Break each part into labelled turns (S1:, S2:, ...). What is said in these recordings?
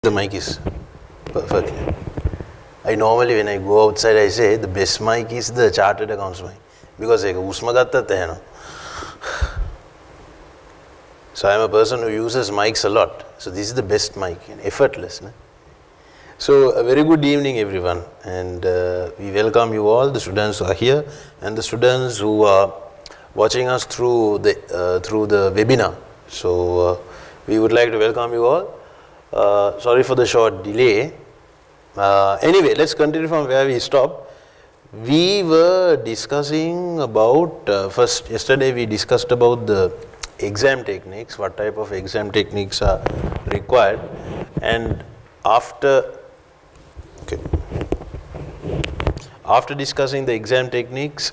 S1: The mic is perfectly. I normally, when I go outside, I say the best mic is the chartered accounts mic because so I am a person who uses mics a lot. So this is the best mic, effortless. No? So a very good evening, everyone, and we welcome you all, the students who are here and the students who are watching us through the webinar. So we would like to welcome you all. Sorry for the short delay. Anyway, let's continue from where we stopped. We were discussing about, yesterday we discussed about the exam techniques, what type of exam techniques are required, and after discussing the exam techniques,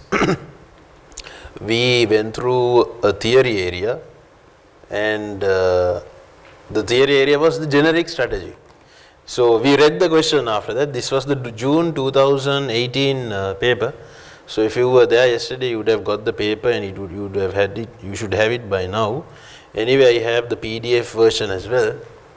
S1: we went through a theory area, and the theory area was the generic strategy. So we read the question after that. This was the June 2018 paper. So if you were there yesterday, you would have got the paper and you would have had it. You should have it by now. Anyway, I have the PDF version as well.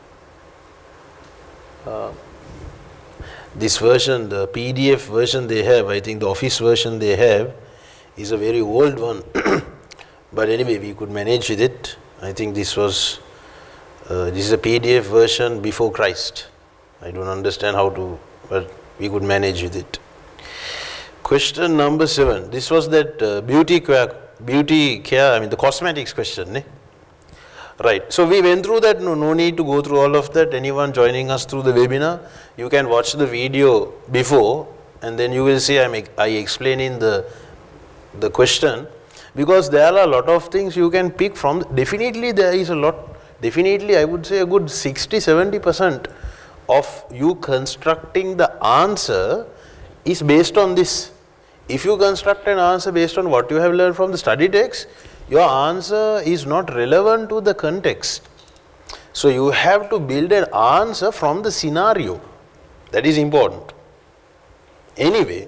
S1: This version, the PDF version they have, I think the office version they have is a very old one. But anyway, we could manage with it. I think this was, this is a PDF version before Christ. I don't understand how to, but we could manage with it. Question number 7. This was that beauty care, I mean the cosmetics question. Ne? Right. So we went through that. No need to go through all of that. Anyone joining us through the webinar, you can watch the video before, and then you will see I explain in the question, because there are a lot of things you can pick from. Definitely there is a lot. Definitely I would say a good 60–70% of you constructing the answer is based on this. If you construct an answer based on what you have learned from the study text, your answer is not relevant to the context. So you have to build an answer from the scenario. That is important. Anyway,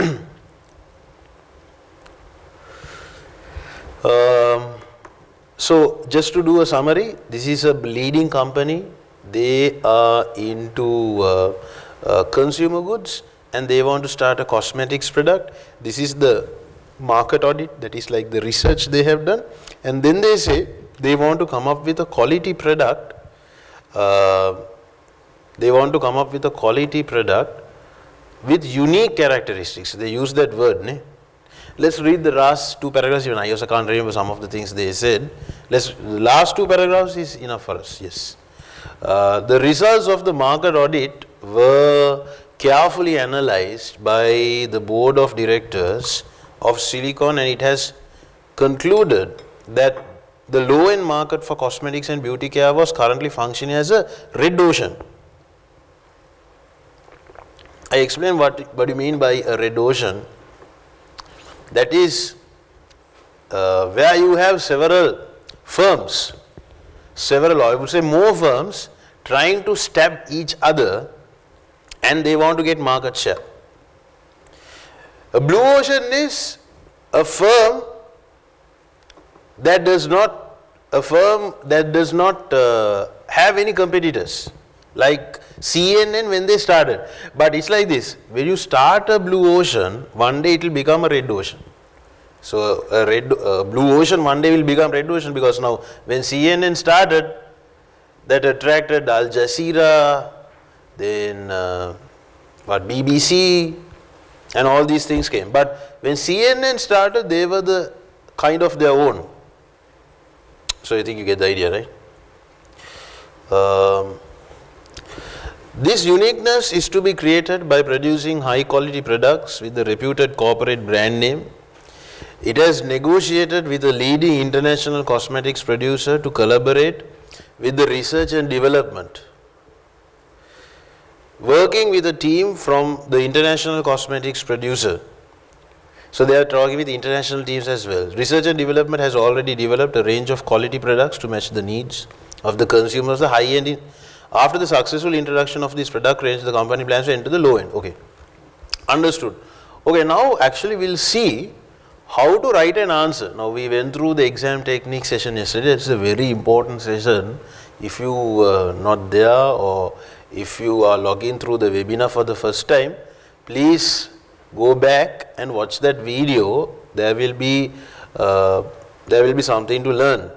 S1: so just to do a summary, this is a leading company. They are into consumer goods and they want to start a cosmetics product. This is the market audit, that is like the research they have done, and then they say they want to come up with a quality product. They want to come up with a quality product with unique characteristics. They use that word. Ne? Let's read the last two paragraphs. Even I also can't remember some of the things they said. The last two paragraphs is enough for us. Yes. The results of the market audit were carefully analyzed by the board of directors of Silicon, and it has concluded that the low-end market for cosmetics and beauty care was currently functioning as a red ocean. I explain what you mean by a red ocean. That is where you have several firms, I would say more firms, trying to stab each other, and they want to get market share. A blue ocean is a firm that does not have any competitors, like CNN when they started. But it's like this: when you start a blue ocean, one day it will become a red ocean. So a blue ocean one day will become red ocean, because now when CNN started, that attracted Al Jazeera, then BVC, and all these things came. But when CNN started, they were the kind of their own. So I think you get the idea, right? This uniqueness is to be created by producing high quality products with a reputed corporate brand name. It has negotiated with a leading international cosmetics producer to collaborate with the research and development. Working with a team from the international cosmetics producer. So they are talking with international teams as well. Research and development has already developed a range of quality products to match the needs of the consumers, the high end. After the successful introduction of this product range, the company plans to enter the low end. Okay, understood. Okay, now actually we'll see how to write an answer. Now we went through the exam technique session yesterday. It's a very important session. If you were not there, or if you are logging through the webinar for the first time, please go back and watch that video. There will be something to learn.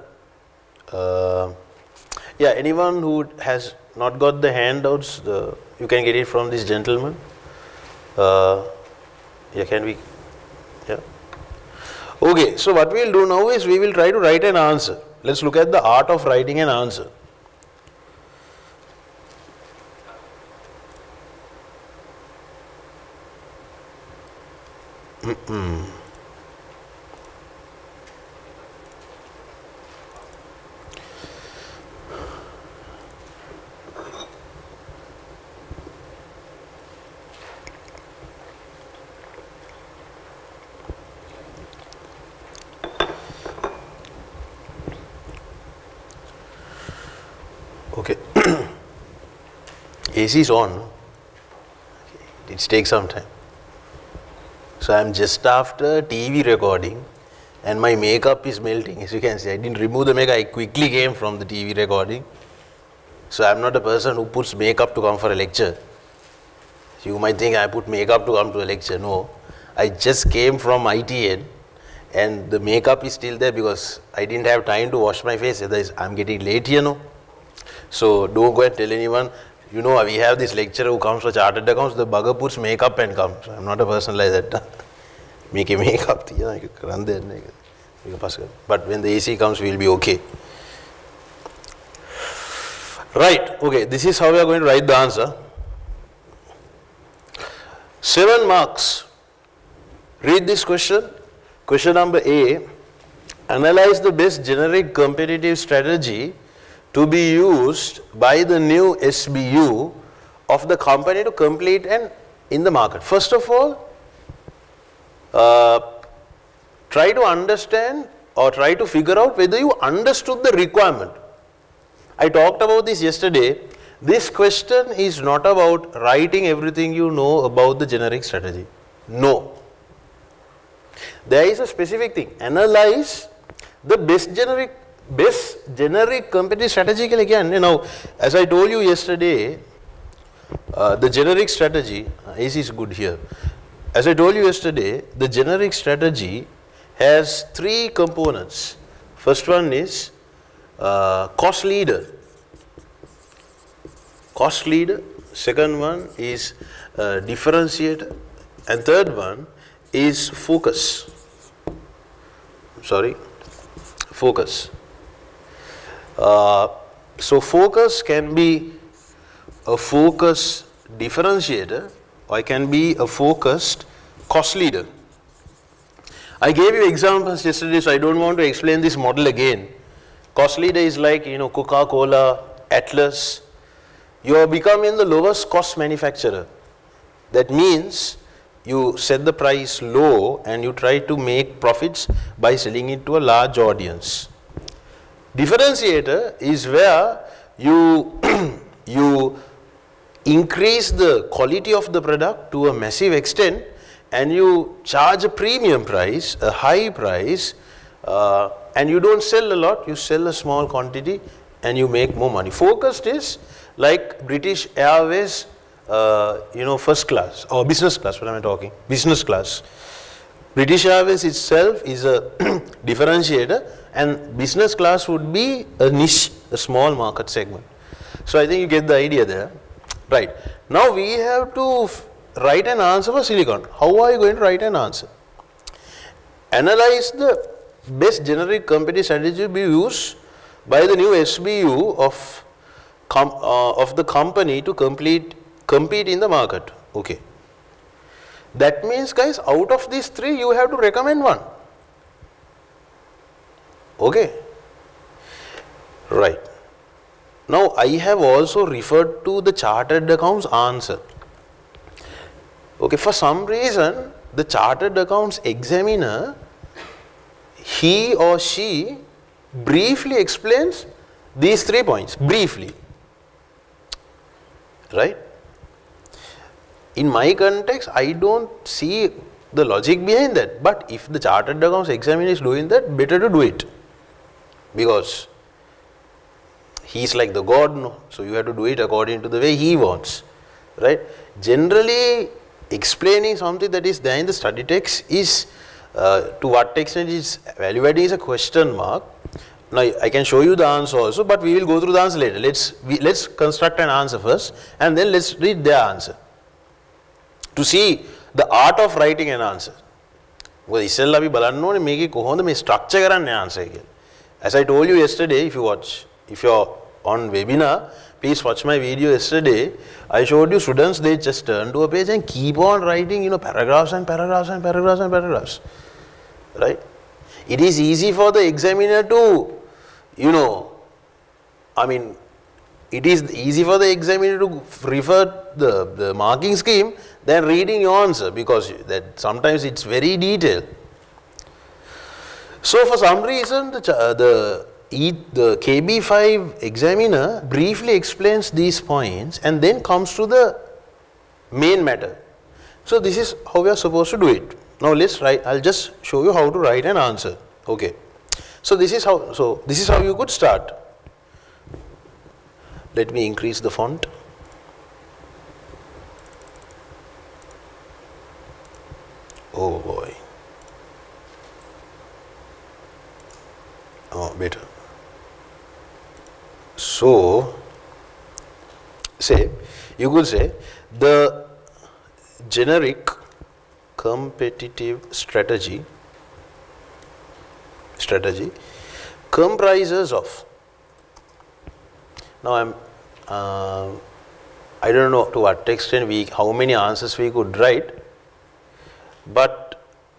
S1: Yeah, anyone who has not got the handouts, you can get it from this gentleman. Yeah, can we? Yeah. Okay, so what we will do now is we will try to write an answer. Let's look at the art of writing an answer. Okay, AC is on. It takes some time. So I am just after TV recording and my makeup is melting. As you can see, I didn't remove the makeup, I quickly came from the TV recording. So I am not a person who puts makeup to come for a lecture. You might think I put makeup to come to a lecture. No, I just came from ITN and the makeup is still there because I didn't have time to wash my face. Otherwise, I am getting late, you know. So don't go and tell anyone, you know, we have this lecturer who comes for chartered accounts, the bugger puts makeup and comes. I'm not a person like that. Make a makeup, run there. But when the AC comes, we'll be okay. Right, okay, this is how we are going to write the answer. 7 marks. Read this question. Question number A. Analyze the best generic competitive strategy to be used by the new SBU of the company to compete and in the market. First of all, try to understand or try to figure out whether you understood the requirement. I talked about this yesterday. This question is not about writing everything you know about the generic strategy. No. There is a specific thing. Analyze the best generic competitive strategy. Now, as I told you yesterday, the generic strategy, AC is good here. As I told you yesterday, the generic strategy has 3 components. First one is cost leader. Cost leader. Second one is differentiator. And third one is focus. Sorry, focus. So focus can be a focus differentiator or it can be a focused cost leader. I gave you examples yesterday, so I don't want to explain this model again. Cost leader is like, you know, Coca-Cola, Atlas. You are becoming the lowest cost manufacturer. That means you set the price low and you try to make profits by selling it to a large audience. Differentiator is where you you increase the quality of the product to a massive extent and you charge a premium price, a high price, and you don't sell a lot, you sell a small quantity and you make more money. Focused is like British Airways, you know, first class or business class, what am I talking? Business class. British Airways itself is a differentiator and business class would be a niche, a small market segment. So I think you get the idea there. Right. Now we have to write an answer for silicon. How are you going to write an answer? Analyze the best generic competitive strategy to be used by the new SBU of the company to compete in the market. Okay. That means, guys, out of these 3, you have to recommend one. Okay. Right. Now, I have also referred to the chartered accounts answer. Okay. For some reason, the chartered accounts examiner, he or she briefly explains these 3 points. Briefly. Right. In my context, I don't see the logic behind that. But if the chartered accounts examiner is doing that, better to do it. Because he's like the God, no? So you have to do it according to the way he wants, right? Generally, explaining something that is there in the study text is, to what extent is value adding is a question mark. Now I can show you the answer also, but we will go through the answer later. Let's construct an answer first, and then let's read their answer to see the art of writing an answer. Well, ඉස්සෙල්ලා අපි බලන්න ඕනේ මේකේ කොහොමද මේ structure කරන්නේ answer එක. As I told you yesterday, if you're on webinar, please watch my video yesterday. I showed you students, they just turn to a page and keep on writing, paragraphs and paragraphs and paragraphs and paragraphs, right? It is easy for the examiner to, it is easy for the examiner to refer the marking scheme than reading your answer, because that sometimes it's very detailed. So for some reason, the KB5 examiner briefly explains these points and then comes to the main matter. So this is how we are supposed to do it. Now let's write. I'll just show you how to write an answer. Okay. So this is how you could start. Let me increase the font. Oh boy. Oh, better. So, you could say the generic competitive strategy comprises of. Now I don't know to what extent how many answers we could write, but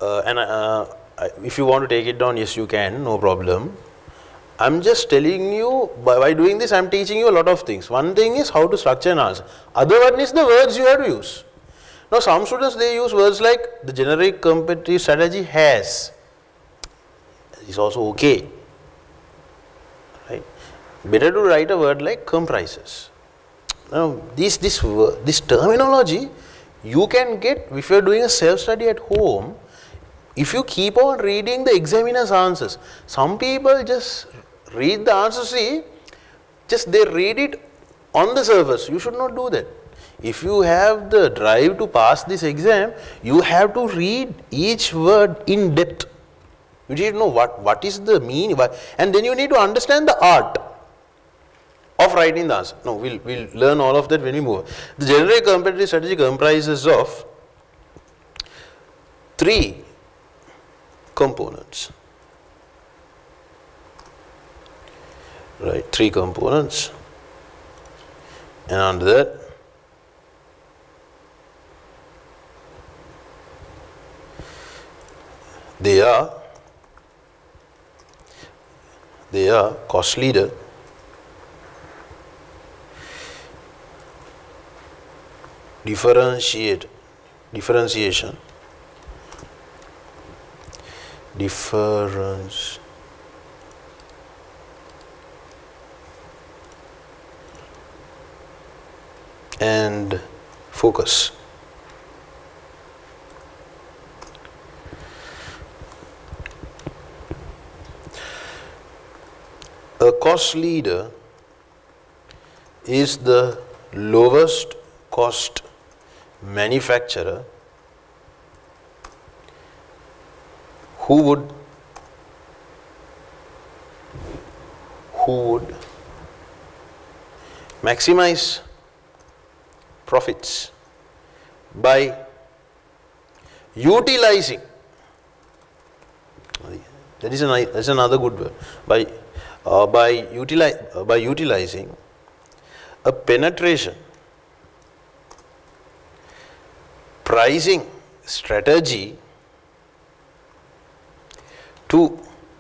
S1: if you want to take it down, yes you can, no problem. I'm just telling you, by doing this I'm teaching you a lot of things. One thing is how to structure an answer. Other one is the words you have to use. Now some students, they use words like the generic competitive strategy has. It's also okay, right? Better to write a word like comprises. Now this terminology you can get if you are doing a self-study at home. If you keep on reading the examiner's answers, some people just read the answer, they read it on the surface. You should not do that. If you have the drive to pass this exam, you have to read each word in depth. You need to know what is the meaning, and then you need to understand the art of writing the answer. No, we'll learn all of that when we move. The generic competitive strategy comprises of 3 components, right? 3 components, and under that they are cost leader, differentiation, and focus. A cost leader is the lowest cost manufacturer who would maximize profits by utilizing, that is another good word, by utilizing a penetration pricing strategy to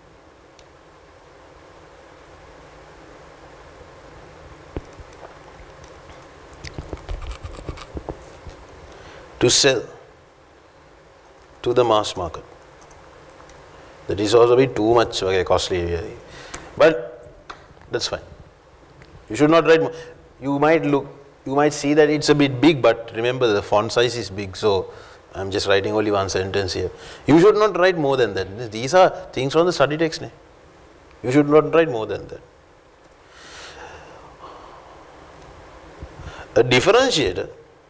S1: sell to the mass market. That is also a bit too much costly, but that's fine. You should not write more. You might see that it's a bit big, but remember the font size is big, so I'm just writing only one sentence here. You should not write more than that. These are things on the study text. You should not write more than that. A differentiator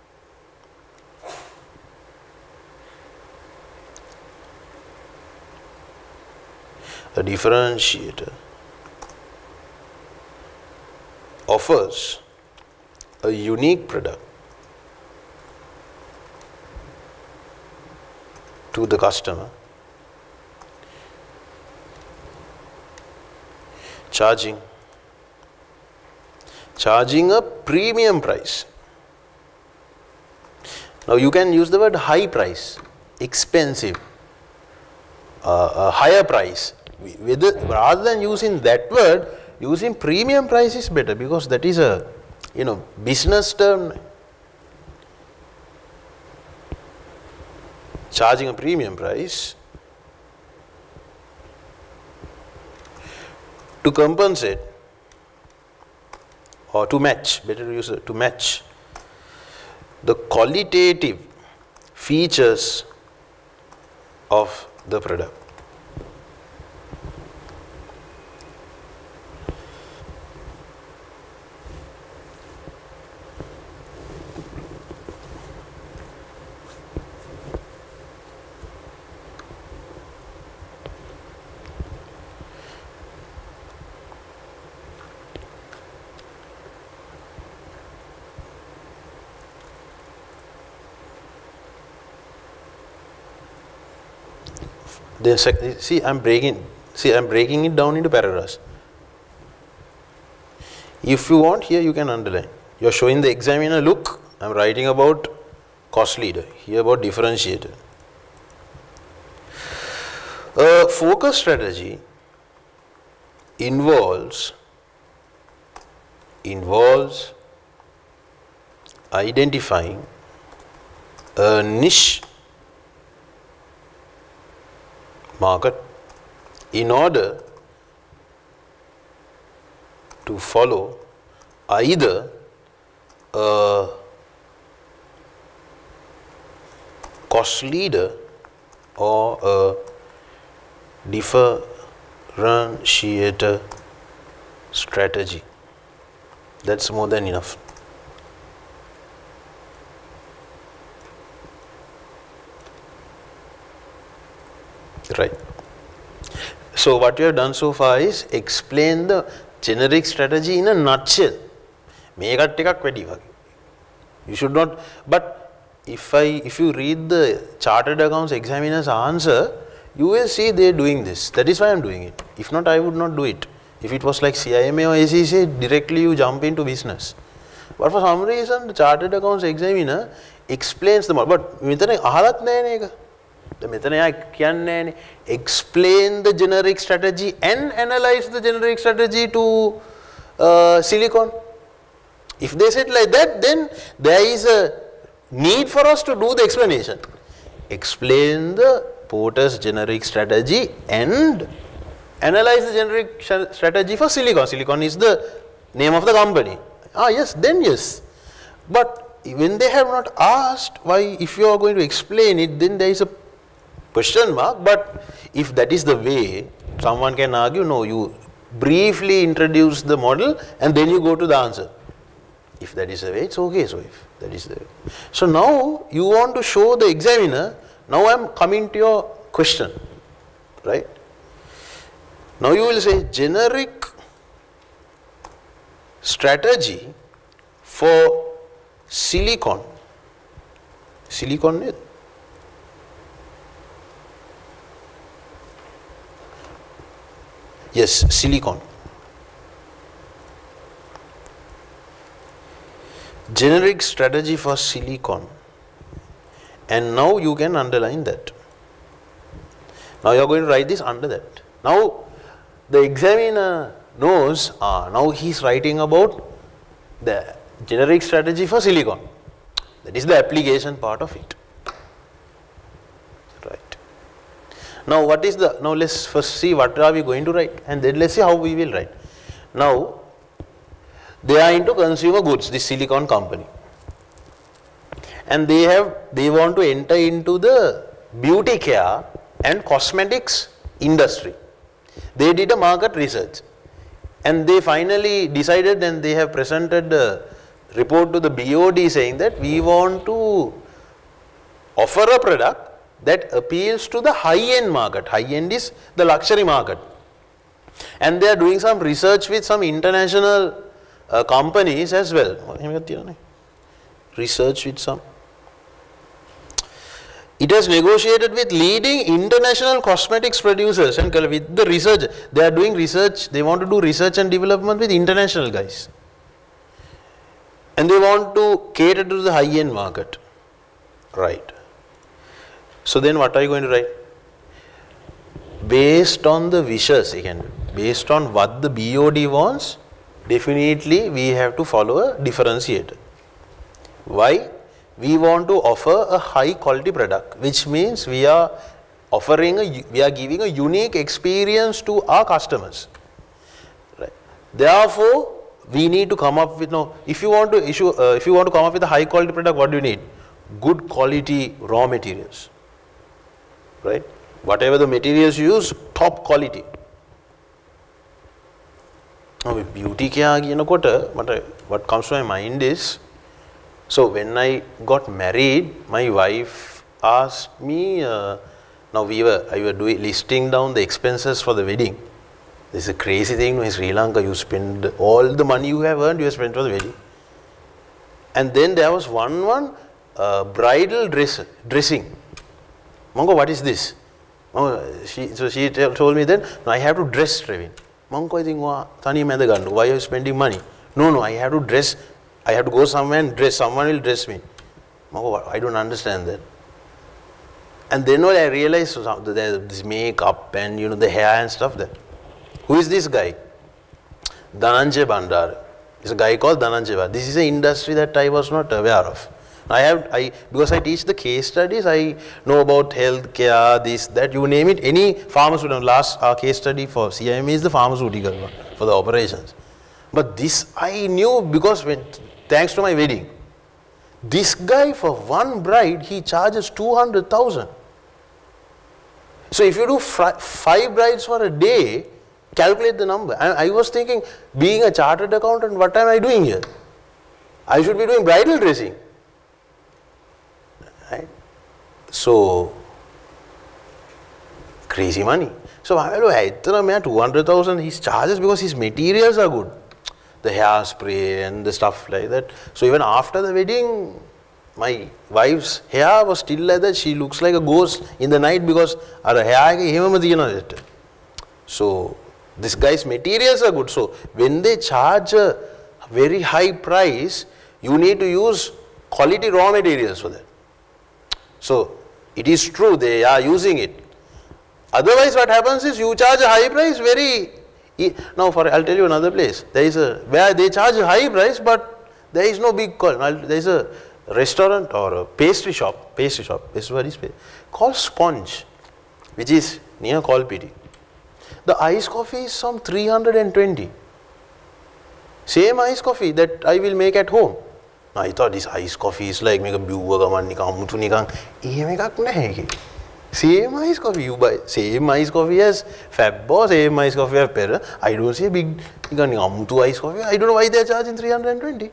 S1: offers a unique product to the customer, charging a premium price. Now you can use the word high price, expensive, a higher price. Rather than using that word, using premium price is better, because that is a business term. Charging a premium price to compensate or to match, better to use it, to match the qualitative features of the product. Then I'm breaking it down into paragraphs. If you want, here you can underline. You are showing the examiner, look, I am writing about cost leader, here about differentiator. A focus strategy involves identifying a niche market in order to follow either a cost leader or a differentiator strategy. That's more than enough. Right. So what you have done so far is explain the generic strategy in a nutshell. You should not, but if you read the Chartered Accounts examiner's answer, you will see they are doing this. That is why I am doing it. If not, I would not do it. If it was like CIMA or ACCA, directly you jump into business. But for some reason, the Chartered Accounts examiner explains the model. But explain the generic strategy and analyze the generic strategy to silicon. If they said like that, then there is a need for us to do the explanation. Explain the Porter's generic strategy and analyze the generic strategy for silicon. Silicon is the name of the company. Ah, yes, then yes. But when they have not asked why, if you are going to explain it, then there is a question mark. But if that is the way, someone can argue, no, you briefly introduce the model and then you go to the answer. If that is the way, it's okay. So if that is the way. So now you want to show the examiner, now I am coming to your question, right? Now you will say generic strategy for silicon. Silicon is yes, silicon. Generic strategy for silicon. And now you can underline that. Now you are going to write this under that. Now the examiner knows, now he is writing about the generic strategy for silicon. That is the application part of it. Right. Now what is the, now let's first see what are we going to write, and then let's see how we will write. Now they are into consumer goods, this silicon company, and they want to enter into the beauty care and cosmetics industry. They did a market research and they finally decided, and they have presented the report to the BOD saying that we want to offer a product that appeals to the high-end market. High-end is the luxury market. And they are doing some research with some international companies as well. Research with some. It has negotiated with leading international cosmetics producers and with the research. They are doing research. They want to do research and development with international guys. And they want to cater to the high-end market. Right. So then what are you going to write? Based on the wishes, again, based on what the BOD wants, definitely we have to follow a differentiator. Why? We want to offer a high quality product, which means we are giving a unique experience to our customers. Right. Therefore, we need to come up with if you want to come up with a high quality product, what do you need? Good quality raw materials. Right? Whatever the materials you use, top quality. Now, with beauty, what comes to my mind is, so when I got married, my wife asked me, I were listing down the expenses for the wedding. This is a crazy thing in Sri Lanka, you spend all the money you have earned, you have spent for the wedding. And then there was one bridal dressing. Mongo, what is this? She told me then, no, I have to dress, Trevin. Mongo, I think, why are you spending money? No, I have to dress. I have to go somewhere and dress. Someone will dress me. Mongo, I don't understand that. And then I realized this makeup and the hair and stuff there. Who is this guy? Dhananjay Bandar. It's a guy called Dhananjay Bandar. This is an industry that I was not aware of. Because I teach the case studies, I know about healthcare, this, that, you name it, any pharmaceutical. Last case study for CIME is the pharmaceutical one for the operations. But this I knew because thanks to my wedding. This guy for one bride, he charges 200,000. So if you do 5 brides for a day, calculate the number. I was thinking, being a chartered accountant, what am I doing here? I should be doing bridal dressing. Right? So, crazy money. So, 200,000 he charges because his materials are good. The hairspray and the stuff like that. So, even after the wedding, my wife's hair was still like that. She looks like a ghost in the night because her hair. So, this guy's materials are good. So, when they charge a very high price, you need to use quality raw materials for that. So, it is true they are using it. Otherwise, what happens is you charge a high price now I'll tell you another place. There is where they charge a high price, but there is no big call. There is a restaurant or a pastry shop, this is what is called Sponge, which is near Kolpiti. The iced coffee is some 320. Same iced coffee that I will make at home. I thought this iced coffee is like make a same iced coffee you buy, same iced coffee as Fab Boss, same iced coffee as Pera. I don't see a big iced coffee. I don't know why they are charging 320.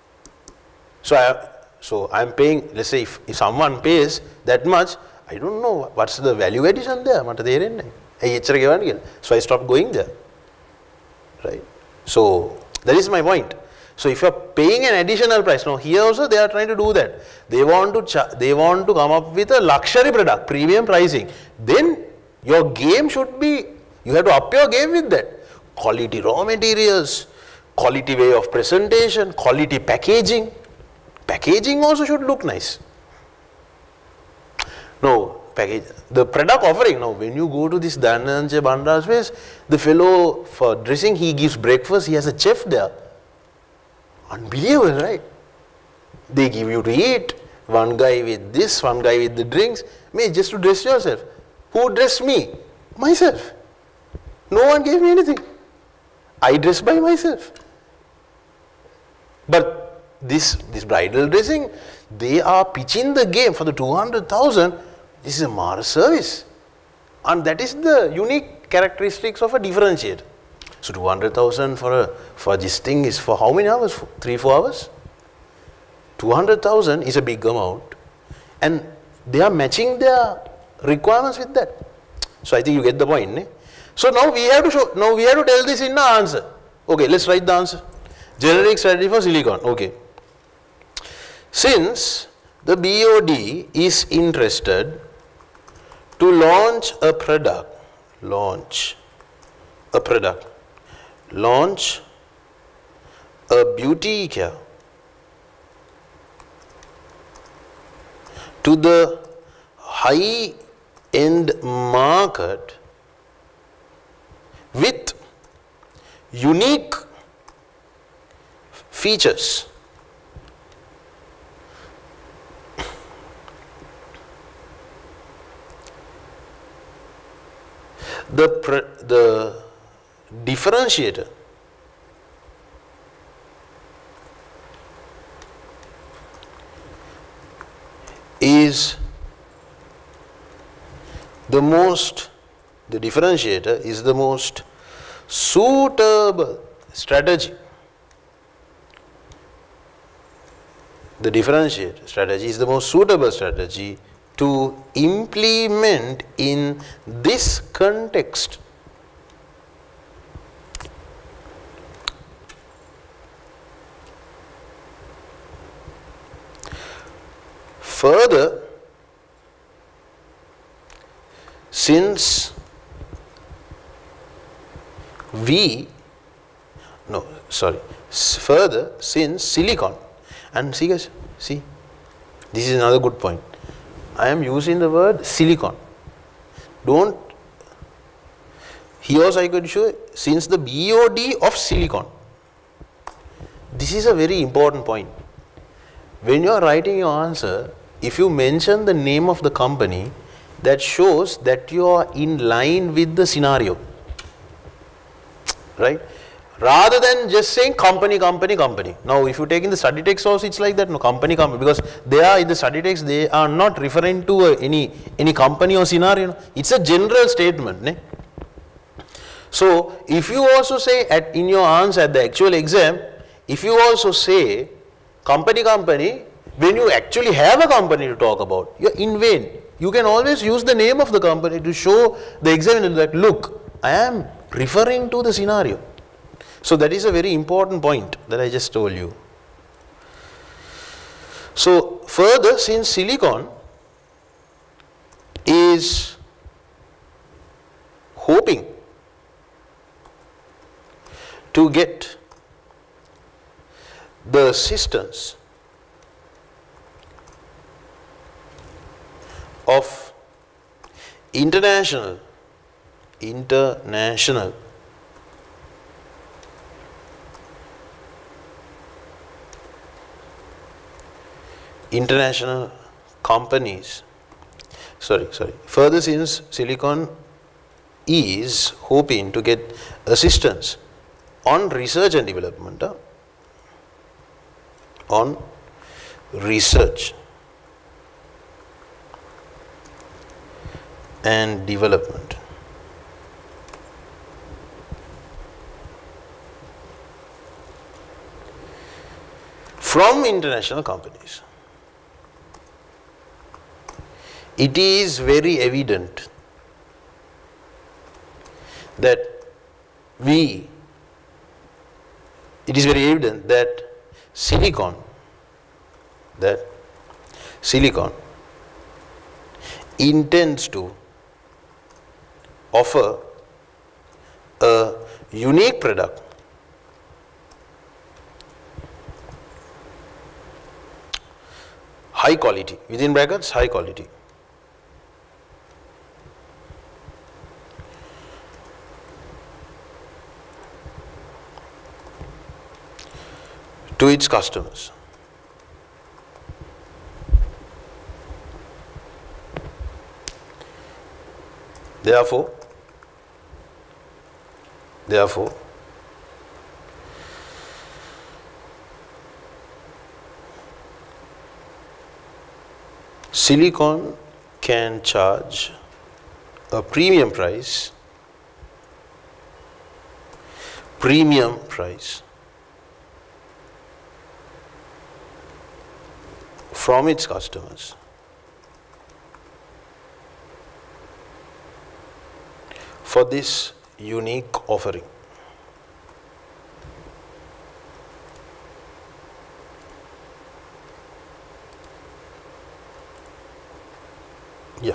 S1: So I'm paying, let's say if someone pays that much, I don't know what's the value addition there. So I stopped going there. Right? So that is my point. So if you are paying an additional price, now here also they are trying to do that. They want to come up with a luxury product, premium pricing. Then your game should be, you have to up your game with that. Quality raw materials, quality way of presentation, quality packaging. Packaging also should look nice. No, the product offering, now when you go to this Dhananjay Bandar's place, the fellow for dressing, he gives breakfast, he has a chef there. Unbelievable, right? They give you to eat, one guy with this, one guy with the drinks, just to dress yourself. Who dressed me? Myself. No one gave me anything. I dress by myself. But this bridal dressing, they are pitching the game for the 200,000. This is a Mars service. And that is the unique characteristics of a differentiator. So 200,000 for this thing is for how many hours? 3-4 hours? 200,000 is a big amount, and they are matching their requirements with that. So I think you get the point. Ne? So now we have to show, now we have to tell this in the answer. Okay, let's write the answer. Generic strategy for silicon. Okay. Since the BOD is interested to launch a product, launch a beauty care to the high-end market with unique features. The differentiator is the most suitable strategy. The differentiator strategy is the most suitable strategy to implement in this context. Further, since silicon, and see guys, see, this is another good point. I am using the word silicon. Don't, here also I could show, since the BOD of silicon. This is a very important point. When you are writing your answer, if you mention the name of the company, that shows that you are in line with the scenario, right? Rather than just saying company. Now, if you take in the study text also, it's like that, no, company, because they are in the study text, they are not referring to any company or scenario. No? It's a general statement. Ne? So, if you also say in your answer at the actual exam, if you also say company, when you actually have a company to talk about, you're in vain. You can always use the name of the company to show the examiner that, look, I am referring to the scenario. So that is a very important point that I just told you. So further, since silicon is hoping to get the assistance of international companies, further, since silicon is hoping to get assistance on research and development, on research and development. From international companies. It is very evident that silicon intends to offer a unique product high quality, within brackets, high quality, to its customers. Therefore, silicon can charge a premium price from its customers for this unique offering. Yeah.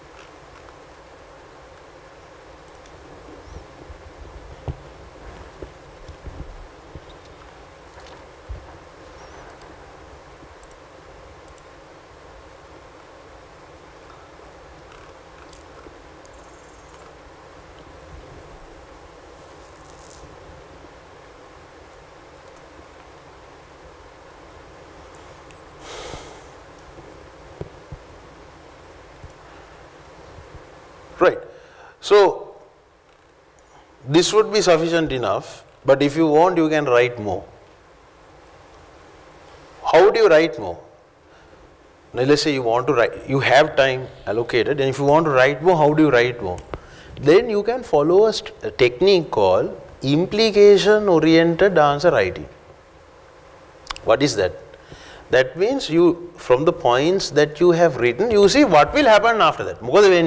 S1: Right. So, this would be sufficient enough, but if you want, you can write more. How do you write more? Now, let's say you want to write, you have time allocated, and if you want to write more, how do you write more? Then you can follow a technique called implication oriented answer writing. What is that? That means you, from the points that you have written, you see what will happen after that.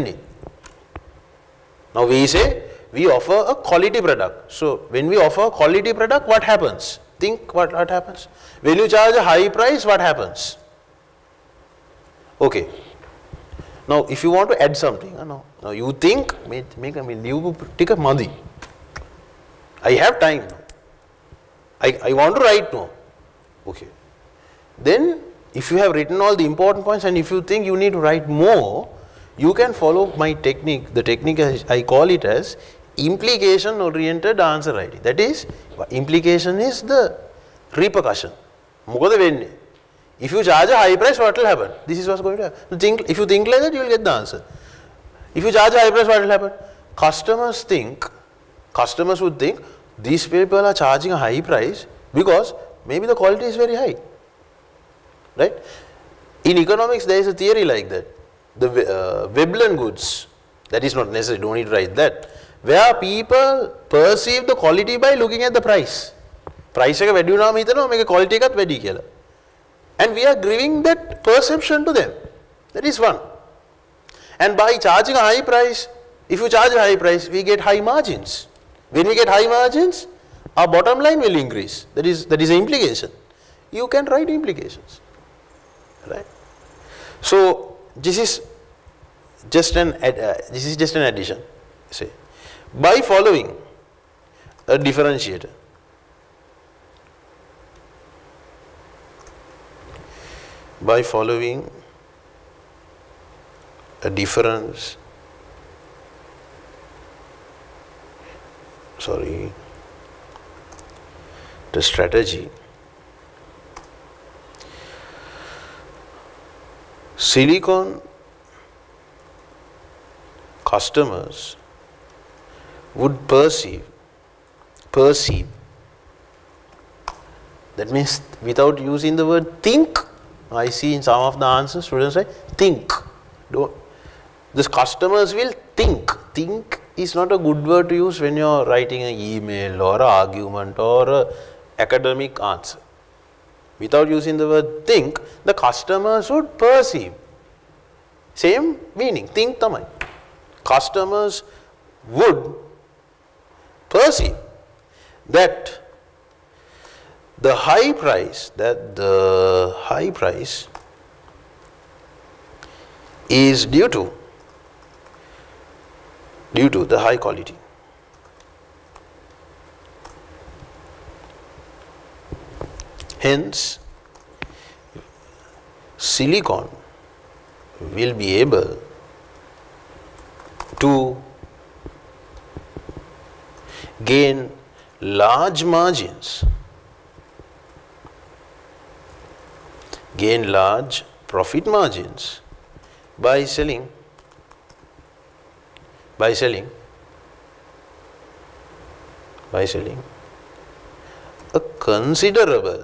S1: Now we say we offer a quality product. So when we offer a quality product, what happens? Think what happens. When you charge a high price, what happens? Okay. Now if you want to add something, now you think, you take a money. I have time. I want to write now. Okay. Then if you have written all the important points and if you think you need to write more, you can follow my technique. The technique I call it as implication oriented answer writing. That is, implication is the repercussion. If you charge a high price, what will happen? This is what's going to happen. If you think like that, you will get the answer. If you charge a high price, what will happen? Customers would think these people are charging a high price because maybe the quality is very high. Right? In economics, there is a theory like that. The Veblen goods, that is not necessary, don't need to write that, where people perceive the quality by looking at the price. Price එක වැඩි වුණාම හිතනවා මේක quality එකත් වැඩි කියලා. And we are giving that perception to them. That is one. And by charging a high price, if you charge a high price, we get high margins. When we get high margins, our bottom line will increase. That is the implication. You can write implications. Right? So this is just an addition. Say, by following a differentiator, by following a difference, the strategy, silicon customers would perceive, that means without using the word think. I see in some of the answers students say think. These customers will think. Think is not a good word to use when you are writing an email or an argument or an academic answer. Without using the word think, the customers would perceive. Same meaning, think tamai. Customers would perceive that the high price is due to the high quality. Hence, silicon will be able to gain large margins, gain large profit margins by selling a considerable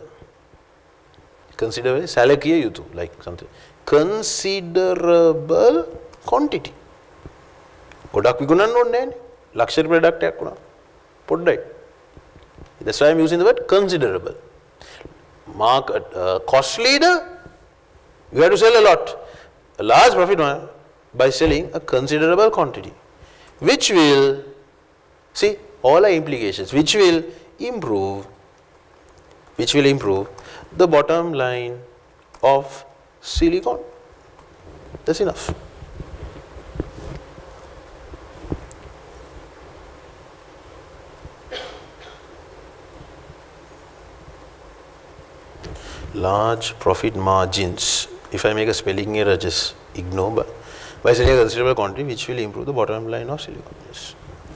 S1: සැලකිය යුතු, like something considerable quantity. ගොඩක් විකුණන්න ඕනේ නෑනේ. luxury product එකක් වුණා. පොඩ්ඩයි. That's why I'm using the word considerable. Market cost leader, You have to sell a lot, a large profit by selling a considerable quantity, which will, see, all are implications, which will improve the bottom line of silicon. That's enough. Large profit margins. If I make a spelling error, just ignore. But by selling a considerable quantity, which will improve the bottom line of silicon. Yes.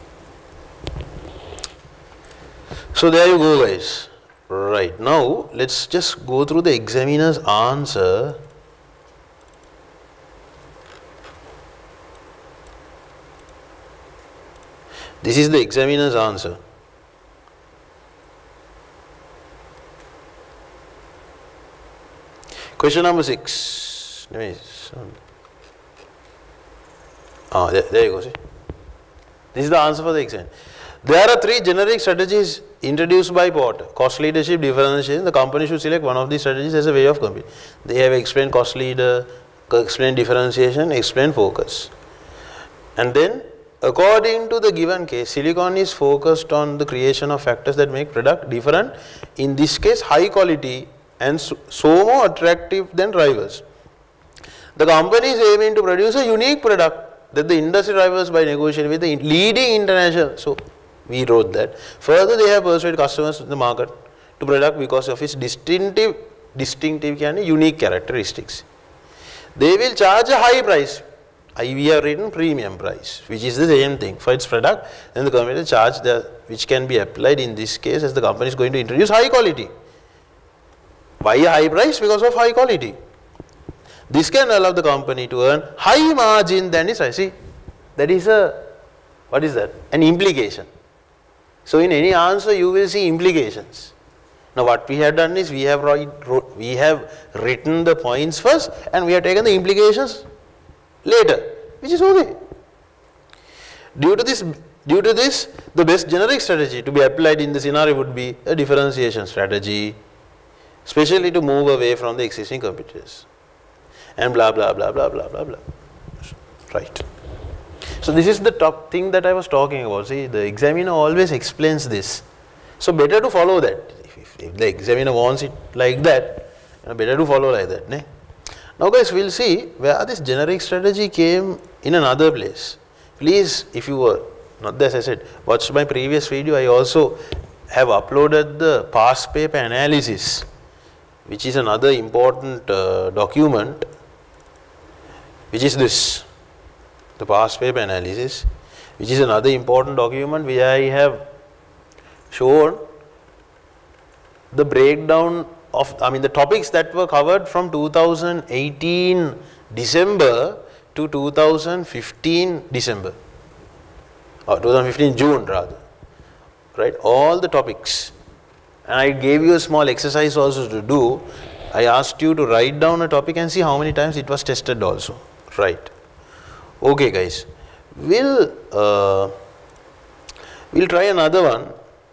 S1: So there you go, guys. Right, now let's just go through the examiner's answer. This is the examiner's answer. Question number 6. There you go, see. This is the answer for the exam. There are 3 generic strategies introduced by Porter. Cost leadership, differentiation. The company should select one of these strategies as a way of competing. They have explained cost leader, explained differentiation, explained focus. And then, according to the given case, silicon is focused on the creation of factors that make product different. In this case, high quality and so more attractive than rivals. The company is aiming to produce a unique product that the industry rivals by negotiating with the leading international. So, we wrote that. Further, they have persuaded customers in the market to product because of its distinctive and unique characteristics. They will charge a high price. We have written premium price, which is the same thing for its product, and the company will charge which can be applied in this case as the company is going to introduce high quality. Why a high price? Because of high quality. This can allow the company to earn high margin than its price. See, that is what is that? An implication. So in any answer you will see implications. Now what we have done is we have written the points first and we have taken the implications later, which is okay. Due to this, the best generic strategy to be applied in the scenario would be a differentiation strategy, especially to move away from the existing competitors, and blah blah blah blah blah blah blah. Right. So this is the top thing that I was talking about. See, the examiner always explains this. So better to follow that. If the examiner wants it like that, better to follow like that. Ne? Now guys, we'll see where this generic strategy came in another place. Please, if you were not there, as I said, watch my previous video. I also have uploaded the past paper analysis, which is another important document, which is this, the past paper analysis, which is another important document where I have shown the breakdown of, the topics that were covered from 2018 December to 2015 December, or 2015 June rather, right, all the topics. And I gave you a small exercise also to do. I asked you to write down a topic and see how many times it was tested also, right. Okay guys, we'll try another one.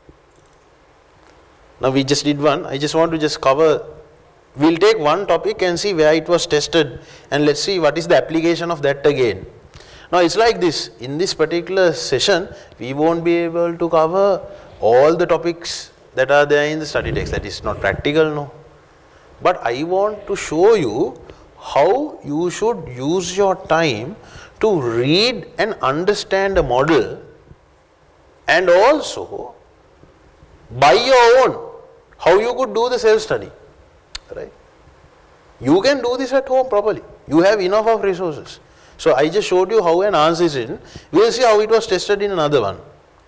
S1: Now we just did one. I just want to just cover, we'll take one topic and see where it was tested, and let's see what is the application of that again. Now it's like this, in this particular session we won't be able to cover all the topics that are there in the study text. That is not practical, no. But I want to show you how you should use your time to read and understand a model, and also by your own, how you could do the self-study, right. You can do this at home properly. You have enough of resources. So I just showed you how an answer is written. We will see how it was tested in another one.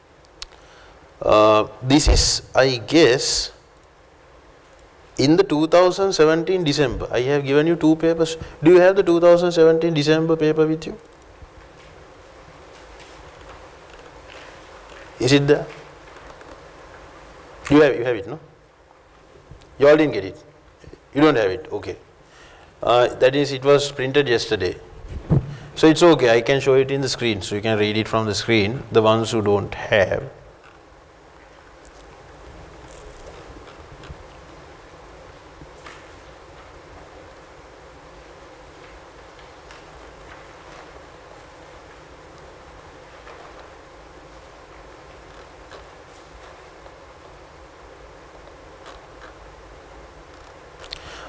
S1: This is, I guess, in the 2017 December. I have given you 2 papers. Do you have the 2017 December paper with you? Is it there? You have it, no? You all didn't get it. You don't have it, okay. That is, it was printed yesterday. So it's okay, I can show it in the screen, so you can read it from the screen, the ones who don't have.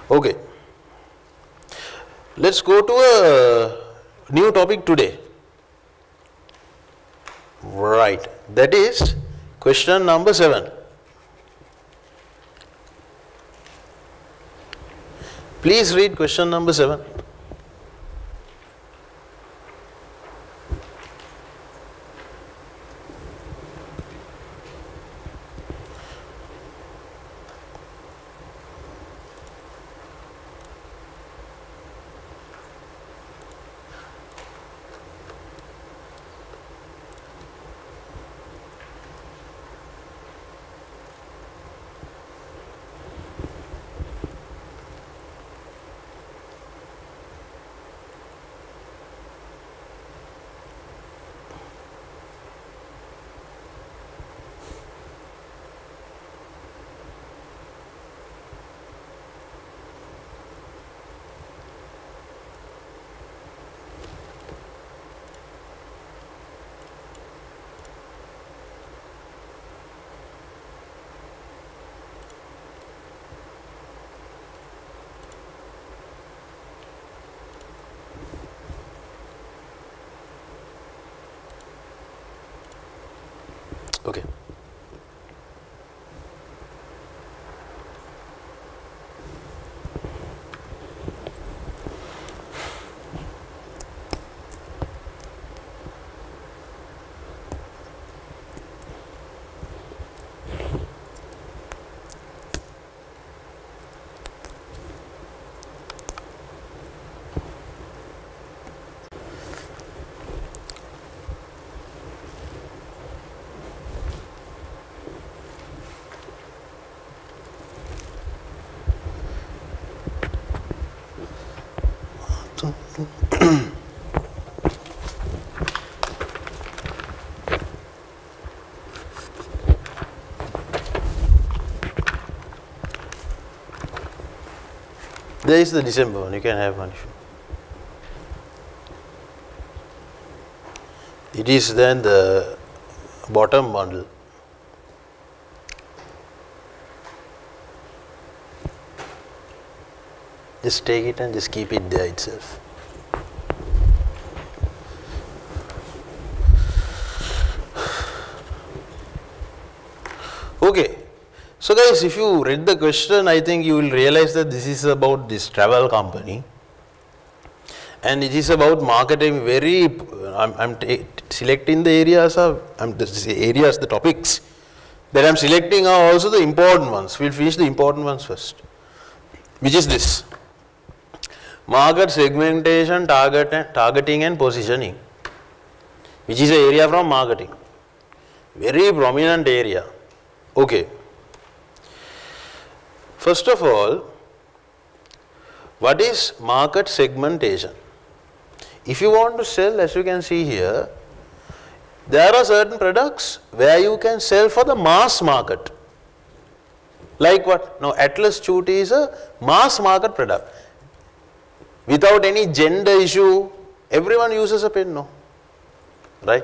S1: Okay. Let's go to a new topic today. Right. That is question number 7. Please read question number 7. Okay. There is the December one, you can have one. It is then the bottom bundle. Just take it and just keep it there itself. Okay. So guys, if you read the question, I think you will realize that this is about this travel company and it is about marketing. I'm selecting the areas of, the topics that I'm selecting are also the important ones. We'll finish the important ones first, which is this: market segmentation, targeting and positioning, which is an area from marketing. Very prominent area. Okay. First of all, what is market segmentation? If you want to sell, as you can see here, there are certain products where you can sell for the mass market. Like what? Now, Atlas Jute is a mass market product. Without any gender issue, everyone uses a pen, no? Right?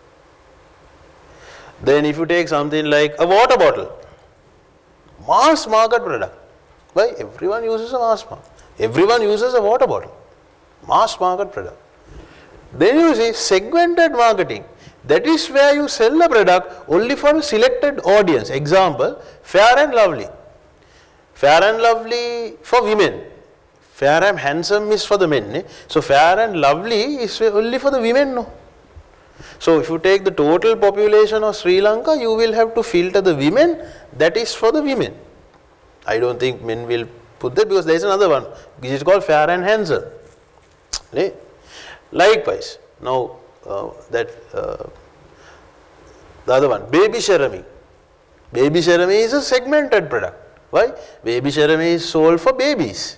S1: Then if you take something like a water bottle, mass market product. Why? Everyone uses a mass market. Everyone uses a water bottle. Mass market product. Then you see segmented marketing. That is where you sell a product only for a selected audience. Example, Fair and Lovely. Fair and Lovely for women. Fair and Handsome is for the men. Eh? So Fair and Lovely is only for the women. No? So if you take the total population of Sri Lanka, you will have to filter the women. That is for the women. I don't think men will put that because there is another one which is called Fair and Handsome. Okay? Likewise, now the other one, Baby Sharami. Baby Sharami is a segmented product. Why? Baby Sharami is sold for babies.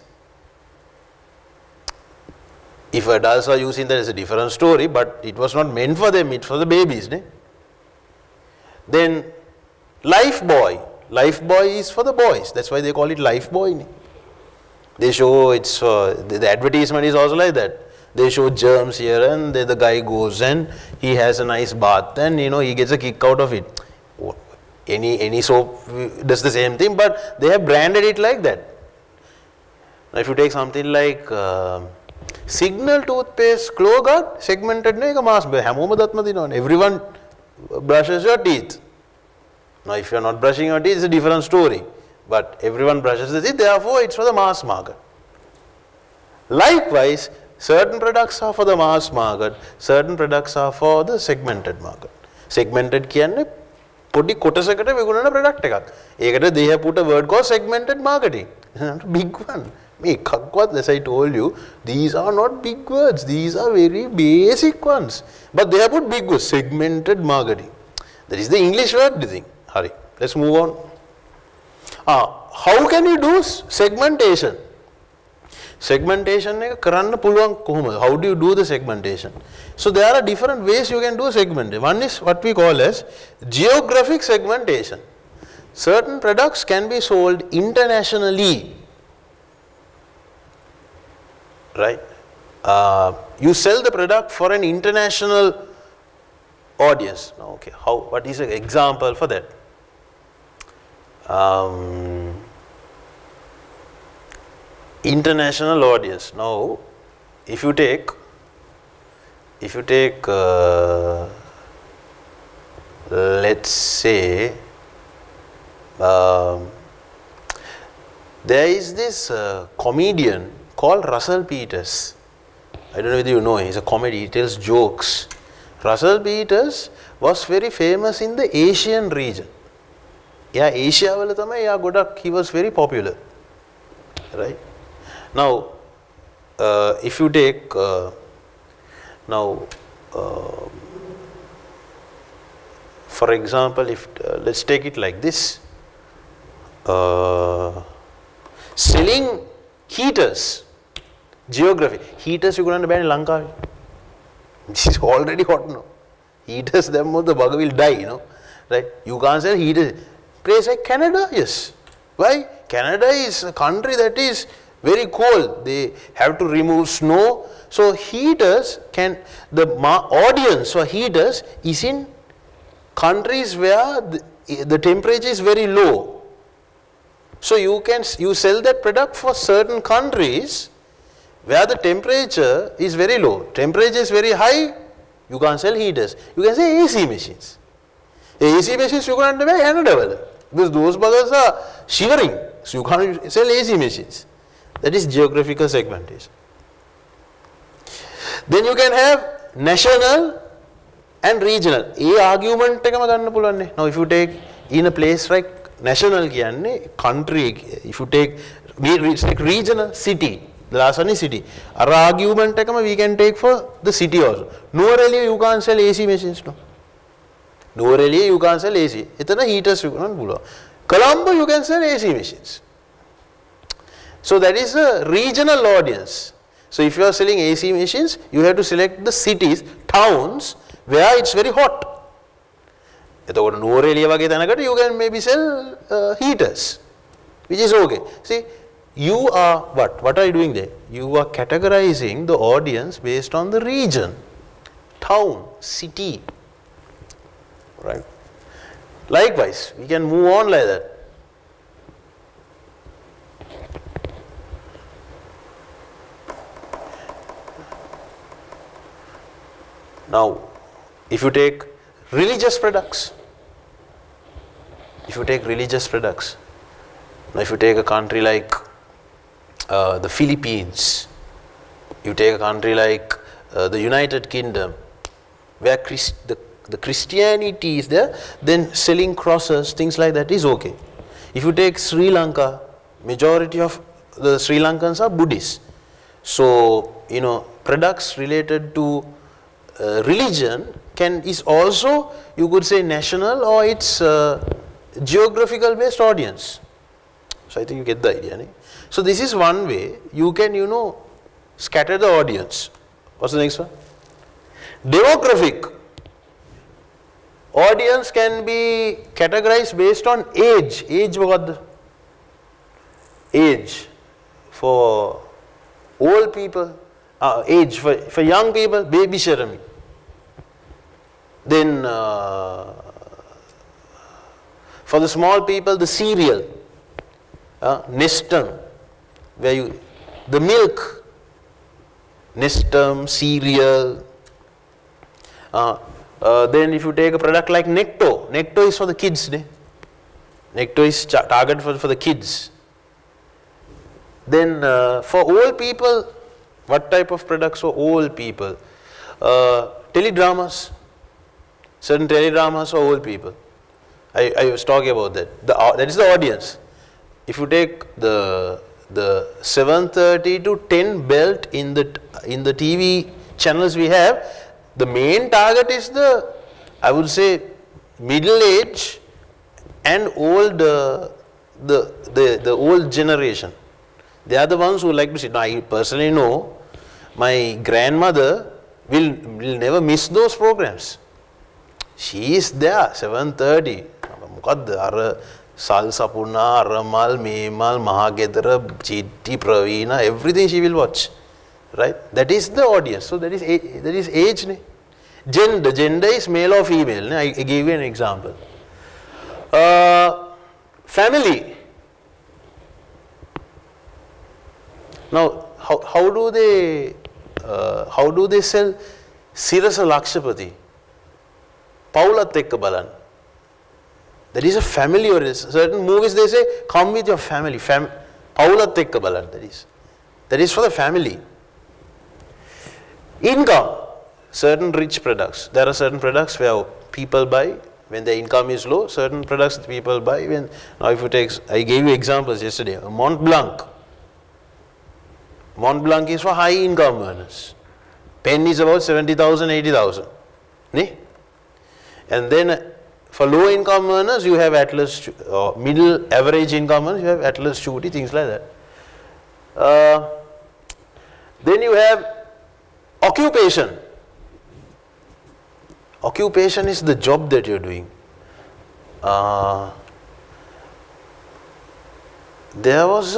S1: If adults are using that, it's a different story, but it was not meant for them, it's for the babies. Ne? Then Lifebuoy. Lifebuoy is for the boys, that's why they call it Lifebuoy. Ne? They show it's, the advertisement is also like that. They show germs here and the guy goes and he has a nice bath and he gets a kick out of it. Any soap does the same thing, but they have branded it like that. Now if you take something like Signal toothpaste claw guard, segmented ne එක mass හැමෝම දත්ම දිනවනේ. Everyone brushes your teeth. Now if you are not brushing your teeth, it's a different story. But everyone brushes the teeth, therefore it's for the mass market. Likewise, certain products are for the mass market, certain products are for the segmented market. Segmented කියන්නේ පොඩි කොටසකට විකුණන product එකක්. ඒකට they have put a word called segmented marketing. Big one. As I told you, these are not big words, these are very basic ones. But they have put big words, segmented marketing. That is the English word thing. Hurry, let's move on. How can you do segmentation? Segmentation එක කරන්න පුළුවන් කොහොමද? How do you do the segmentation? So there are different ways you can do segmentation. One is what we call as geographic segmentation. Certain products can be sold internationally. Right? You sell the product for an international audience. Now, okay, what is an example for that? International audience. Now, if you take let's say there is this comedian called Russell Peters. I don't know whether you know him. He's a comedy, he tells jokes. Russell Peters was very famous in the Asian region. Yeah, Asia wala thamai ya godak he was very popular. Right? Now, if you take for example, if let's take it like this, selling heaters. Geography. Heaters you couldn't buy in Lanka. This is already hot now. Heaters, them the bug will die, you know. Right? You can't sell heaters. Place like Canada, yes. Why? Canada is a country that is very cold. They have to remove snow. So heaters can, the audience for heaters is in countries where the temperature is very low. So you sell that product for certain countries where the temperature is very low. Temperature is very high, you can't sell heaters. You can say AC machines. AC machines you can't buy Canada because those buggers are shivering. So you can't sell AC machines. That is geographical segmentation. Then you can have national and regional. A argument now if you take in a place like national country, if you take like regional, city, the last one is city. Our argument we can take for the city also. Nuvareliya you can't sell AC machines. No. Nuvareliya you can't sell AC. Itana heaters you can't pull. Colombo you can sell AC machines. So that is a regional audience. So if you are selling AC machines, you have to select the cities, towns where it's very hot. You can maybe sell heaters, which is okay. See, you are what are you doing there? You are categorizing the audience based on the region, town, city, right? Likewise, we can move on like that. Now, if you take religious products, now if you take a country like the Philippines, you take a country like the United Kingdom, where the Christianity is there, then selling crosses, things like that is okay. If you take Sri Lanka, majority of the Sri Lankans are Buddhists. So, you know, products related to religion is also, you could say, national or it's geographical based audience. So I think you get the idea. So this is one way you can, you know, scatter the audience. What's the next one? Demographic. Audience can be categorized based on age. Age for old people, age for young people, baby sharami. Then for the small people, the cereal, Nestum, where you the milk, Nestum, cereal. Then if you take a product like Necto, Necto is for the kids. Necto is targeted for the kids. Then for old people, what type of products for old people? Teledramas, certain teledramas for old people. I was talking about that. That is the audience. If you take the 7:30 to 10 belt in the TV channels we have, the main target is the, I would say, middle age and old, the old generation. They are the ones who like to see. Now, I personally know my grandmother will never miss those programs. She is there, 7:30. Sal Sapuna, Ramal, Memal, Mahagedra, Chitti, Pravina, everything she will watch. Right? That is the audience. So that is age. Gender is male or female. I gave you an example. Family. Now, how do they sell Sirasa Lakshapati? Paulat Tekka Balan. That is a family or certain movies they say, come with your family. Paulat Tekka Balan, that is for the family. Income, certain rich products. There are certain products where people buy when their income is low, certain products people buy when, now if you take, I gave you examples yesterday, Mont Blanc. Mont Blanc is for high income earners. Pen is about 70,000, 80,000. And then for low income earners, you have Atlas, middle average income earners, you have Atlas Shooty, things like that. Then you have occupation. Occupation is the job that you're doing. There was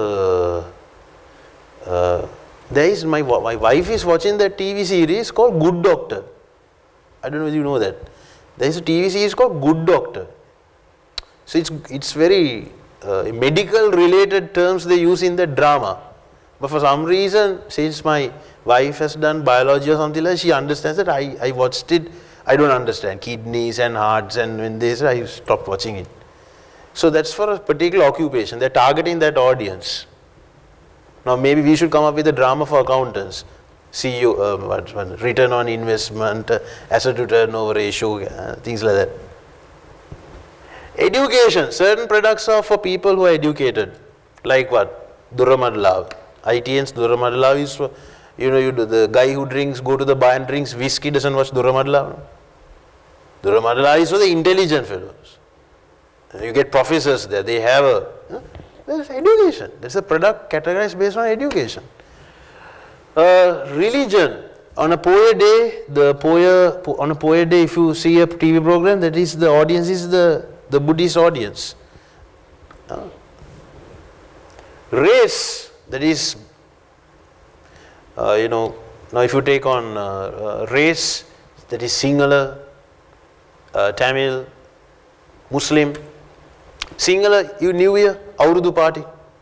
S1: my wife is watching that TV series called Good Doctor. I don't know if you know that. There is a TV series called Good Doctor. So it's very medical related terms they use in the drama. But for some reason, since my wife has done biology or something like that, she understands that. I watched it. I don't understand kidneys and hearts, and when they say, I stopped watching it. So that's for a particular occupation. They're targeting that audience. Now maybe we should come up with a drama for accountants. CEO, return on investment, asset to turnover ratio, things like that. Education. Certain products are for people who are educated. Like what? Duramadalav. ITN's Duramadalav is for, the guy who go to the bar and drinks whiskey doesn't watch Duramadalav. Duramadalav is for the intelligent fellows. You get professors there. They have there's education. That's a product categorized based on education. Religion. On a poor day, if you see a TV program, that is the audience is the Buddhist audience. Race, that is, now if you take on race, that is Sinhala, Tamil, Muslim. Sinhala, New Year, Aurudu party.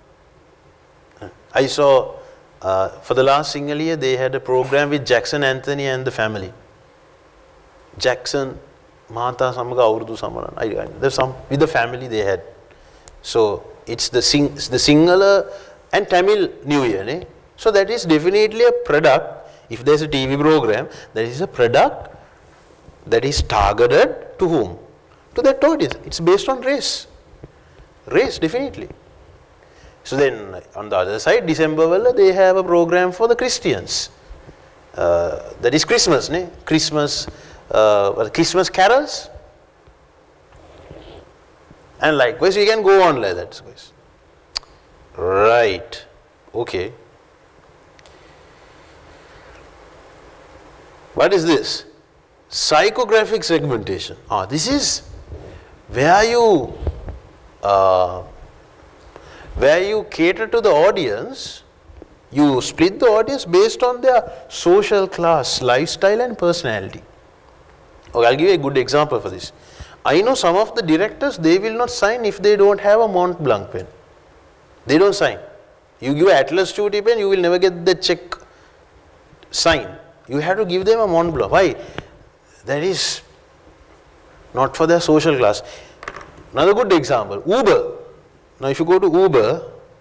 S1: I saw, for the last single year, they had a program with Jackson Anthony and the family. Jackson, Mata Samaga Aurudu Samaran. There's some, with the family they had. So, it's the Sinhala and Tamil New Year. So, that is definitely a product. If there's a TV program, that is a product that is targeted to whom? To that audience. It's based on race. Race, definitely. So then, on the other side, December, they have a program for the Christians. That is Christmas, Christmas carols. And likewise, we can go on like that. Right. Okay. What is this? Psychographic segmentation. This is where you cater to the audience, you split the audience based on their social class, lifestyle and personality. Okay, I'll give you a good example for this. I know some of the directors, they will not sign if they don't have a Mont Blanc pen. They don't sign. You give Atlas to Tibetan, you will never get the check sign. You have to give them a Mont Blanc. Why? That is not for their social class. Another good example, Uber. Now if you go to Uber,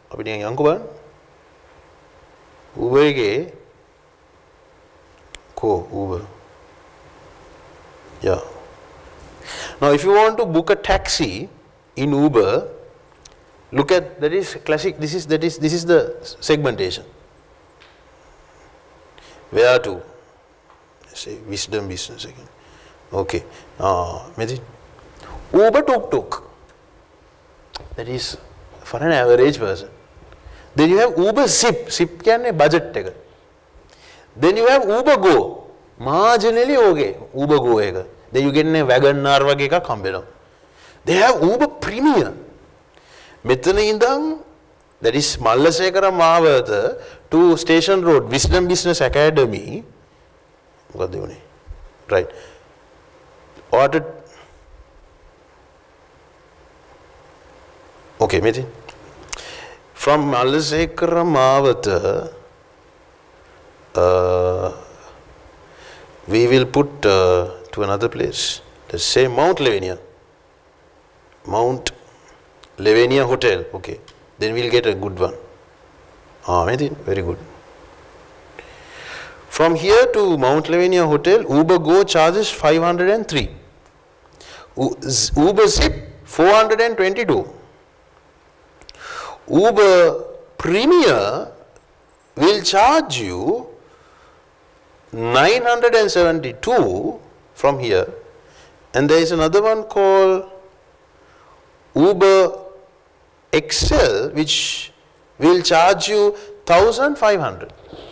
S1: Uber. Yeah. Now if you want to book a taxi in Uber, look at, that is classic, this is the segmentation. Where to? Say wisdom business again. Okay. Uber tuk-tuk. That is for an average person. Then you have Uber Zip. Zip can budget take. Then you have Uber Go. Marginally okay. Uber Go ega. Then you get a wagon narva ka kambela. They have Uber Premier. Metana indang, that is Mallasekara Mawatha to Station Road, Wisdom Business Academy. Right. Ordered. Okay, Metin. From Mallasekara Mawatha, we will put to another place. Let's say Mount Lavinia. Mount Lavinia Hotel. Okay. Then we'll get a good one. Metin, very good. From here to Mount Lavinia Hotel, Uber Go charges 503. Uber Zip 422. Uber Premier will charge you 972 from here, and there is another one called Uber XL which will charge you 1500.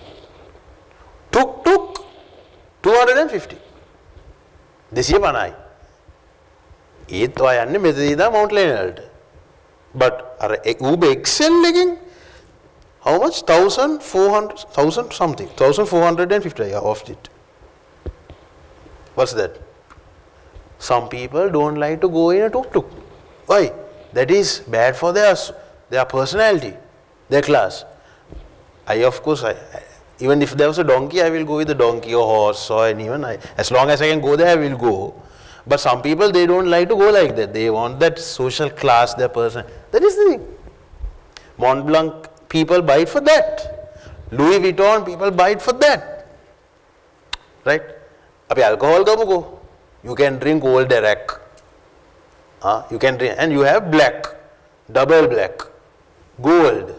S1: Tuk-tuk 250. This is Panay. This is Mount Leonard. But Uber XL legging, how much? 1400, 1000 something, 1450. I off it. What's that? Some people don't like to go in a tuk-tuk. Why? That is bad for their personality, their class. Of course, even if there was a donkey, I will go with a donkey or horse or anyone. As long as I can go there, I will go. But some people, they don't like to go like that. They want that social class, their person. That is the thing. Mont Blanc, people buy it for that. Louis Vuitton, people buy it for that. Right? Abhi alcohol ka go. You can drink Old Derek. You can drink, and you have black, double black, gold.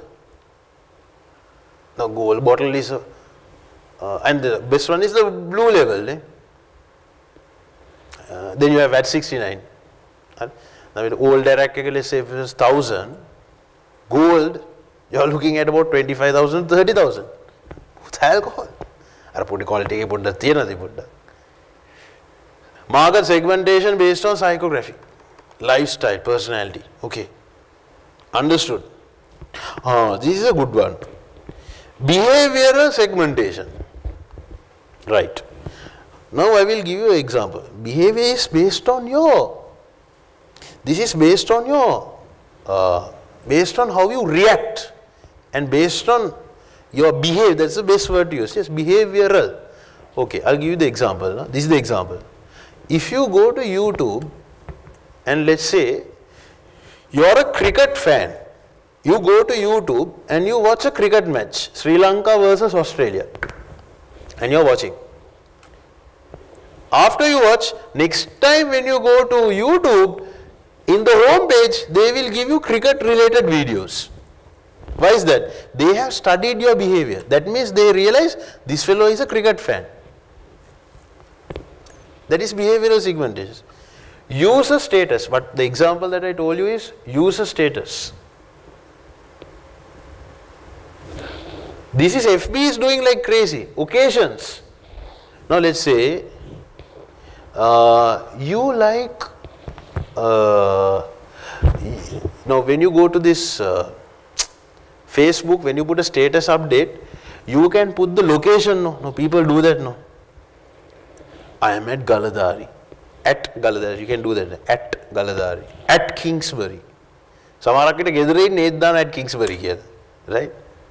S1: Now gold bottle is, and the best one is the blue label. Then you have at 69. Now with Old Derek, let's say if it is 1000, gold, you are looking at about 25,000, 30,000. What's alcohol? Quality market segmentation based on psychography, lifestyle, personality. Okay, understood. This is a good one. Behavioral segmentation. Right. Now I will give you an example. Behavior is based on your. This is based on your. Based on how you react, and based on your behavior. That's the best word to use. Yes, behavioral. Okay, I'll give you the example. No? This is the example. If you go to YouTube and let's say you're a cricket fan, you go to YouTube and you watch a cricket match, Sri Lanka versus Australia, and you're watching. After you watch, next time when you go to YouTube, in the home page, they will give you cricket related videos. Why is that? They have studied your behavior. That means they realize this fellow is a cricket fan. That is behavioral segmentation. User status, but the example that I told you is user status. This is FB is doing like crazy. Occasions. Now let's say you like, now when you go to this Facebook, when you put a status update, you can put the location. No, people do that. No, I am at Galadari. At Galadari, you can do that. At Galadari. At Kingsbury. Samara kita gedre neddan at Kingsbury here, right?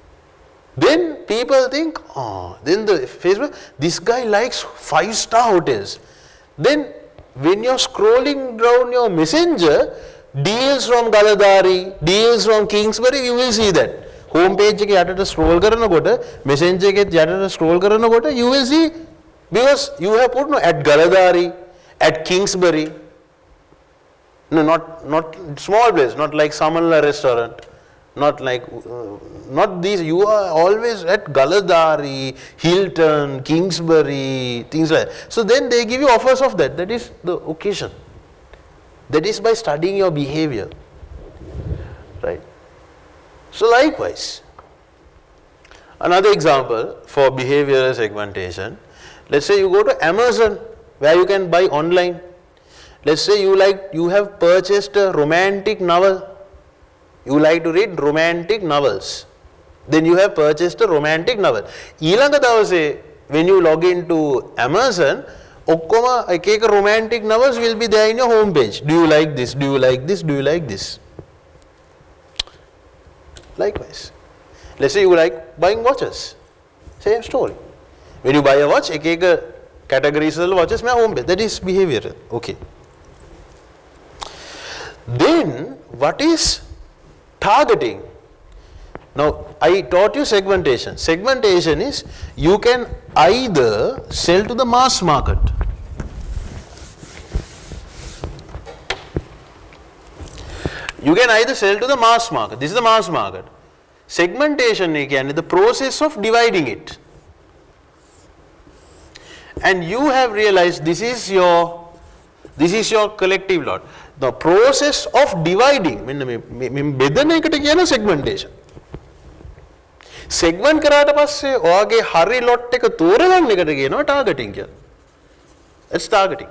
S1: Then people think, oh, then the Facebook, this guy likes 5-star hotels. Then when you're scrolling down your messenger, deals from Galadari, deals from Kingsbury, you will see that. Home page එක යටට scroll කරනකොට, messenger එකේ යටට scroll කරනකොට, you will see, because you have put no at Galadari, at Kingsbury. No, not small place, not like Samanla restaurant, not like, not these, you are always at Galadari, Hilton, Kingsbury, things like that. So then they give you offers of that, that is the occasion. That is by studying your behavior, right? So likewise, another example for behavioral segmentation, let's say you go to Amazon where you can buy online. Let's say you have purchased a romantic novel. You like to read romantic novels. Then you have purchased a romantic novel. ඊළඟ දවසේ when you log into Amazon, ඔක්කොම එක එක romantic novels will be there in your home page. Do you like this? Do you like this? Do you like this? Likewise, let's say you like buying watches. Same story. When you buy a watch, एक एक categories of watches mein home page. That is behavioral. Okay. Then what is targeting? Now I taught you segmentation. Segmentation is you can either sell to the mass market. You can either sell to the mass market. This is the mass market. Segmentation is the process of dividing it. And you have realized this is your collective lot. The process of dividing, segmentation. Segment karata passe oage hari lot එක තෝරගන්න එකට කියනවා targeting කියලා. That's targeting.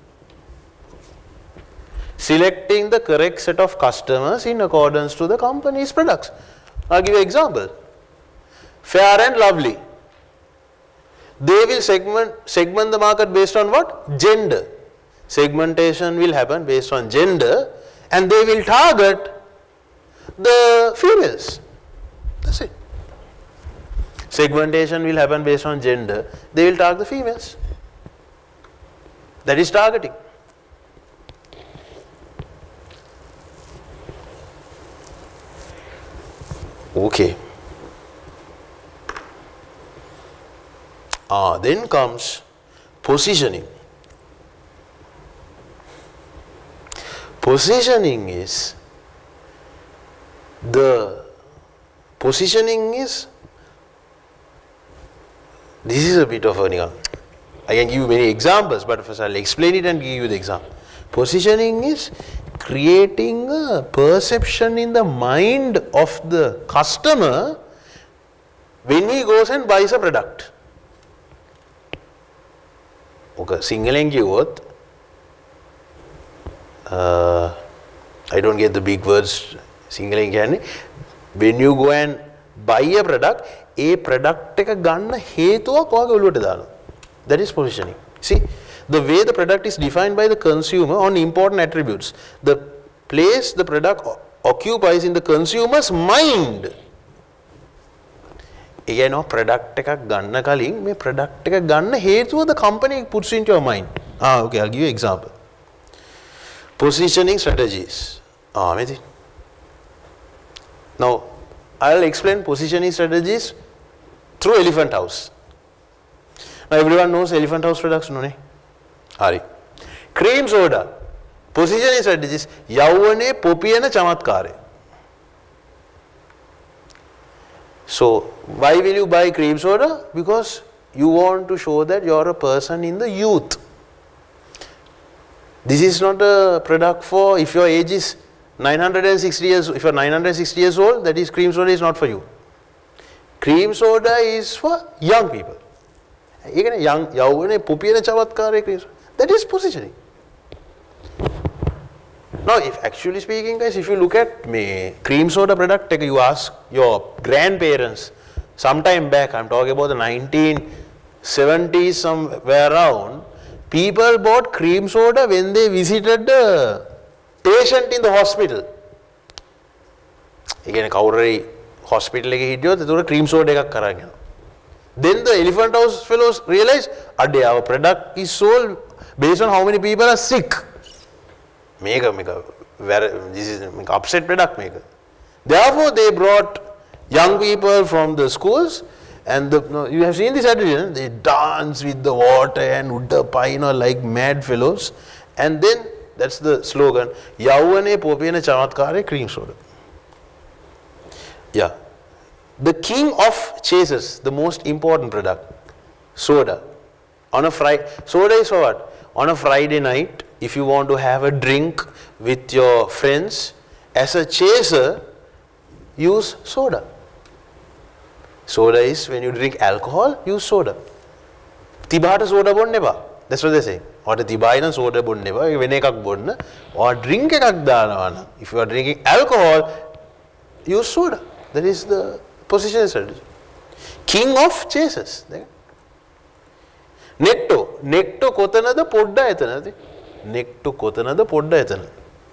S1: Selecting the correct set of customers in accordance to the company's products. I'll give you an example. Fair and Lovely. They will segment the market based on what? Gender. Segmentation will happen based on gender, and they will target the females. That's it. Segmentation will happen based on gender. They will target the females. That is targeting. Okay. Then comes positioning. Positioning is this is a bit of a, I can give you many examples, but first I'll explain it and give you the example. Positioning is creating a perception in the mind of the customer when he goes and buys a product. Okay, Singaling kiwot, I don't get the big words. Singaling කියන්නේ when you go and buy a product, a product එක ගන්න හේතුවක් ඔයාගේ ඔළුවට දානවා. That is positioning. See, the way the product is defined by the consumer on important attributes, the place the product occupies in the consumer's mind. ඒ කියන්නේ product එකක් ගන්න කලින් මේ product එක ගන්න හේතුව the company puts into your mind. Okay, I'll give you an example. Positioning strategies. Now, I'll explain positioning strategies through Elephant House. Now, everyone knows Elephant House products, no? Hari. Cream soda. Positioning strategies. Yavane popiyana chamatkare. So, why will you buy cream soda? Because you want to show that you are a person in the youth. This is not a product for if your age is 960 years, if you are 960 years old, that is cream soda is not for you. Cream soda is for young people. That is positioning. Now, if actually speaking, guys, if you look at me, cream soda product, you ask your grandparents, sometime back, I'm talking about the 1970s, somewhere around, people bought cream soda when they visited the patient in the hospital. Again, hospital එකේ හිටියොත් ඒතකොට cream soda එකක් කරගෙන යනවා. Then the elephant house fellows realize our product is sold based on how many people are sick. This is upset product maker. Therefore they brought young people from the schools, and you have seen this attitude, they dance with the water and udda pine like mad fellows, and then that's the slogan, Yavane Popena Chamatkare cream soda. Yeah. The king of chasers, the most important product, soda. On a soda is what? On a Friday night, if you want to have a drink with your friends, as a chaser, use soda. Soda is when you drink alcohol, use soda. Tibata soda bon neba. That's what they say. Or tibaina soda bon neba. Venekak bon or drink ekak dana. If you are drinking alcohol, use soda. That is the position strategy. King of chasers. Necto. Necto kotanada podda etana. Necto kotanada podda etana.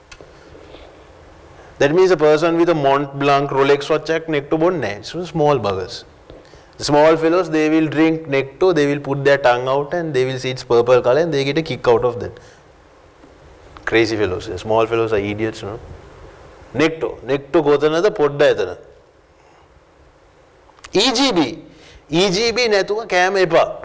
S1: That means a person with a Mont Blanc Rolex watch check necto bonne. It's small buggers. The small fellows, they will drink necto, they will put their tongue out and they will see it's purple color and they get a kick out of that. Crazy fellows. The small fellows are idiots, no? Necto. Necto kotanada podda etana. EGB. EGB netuka cam epa.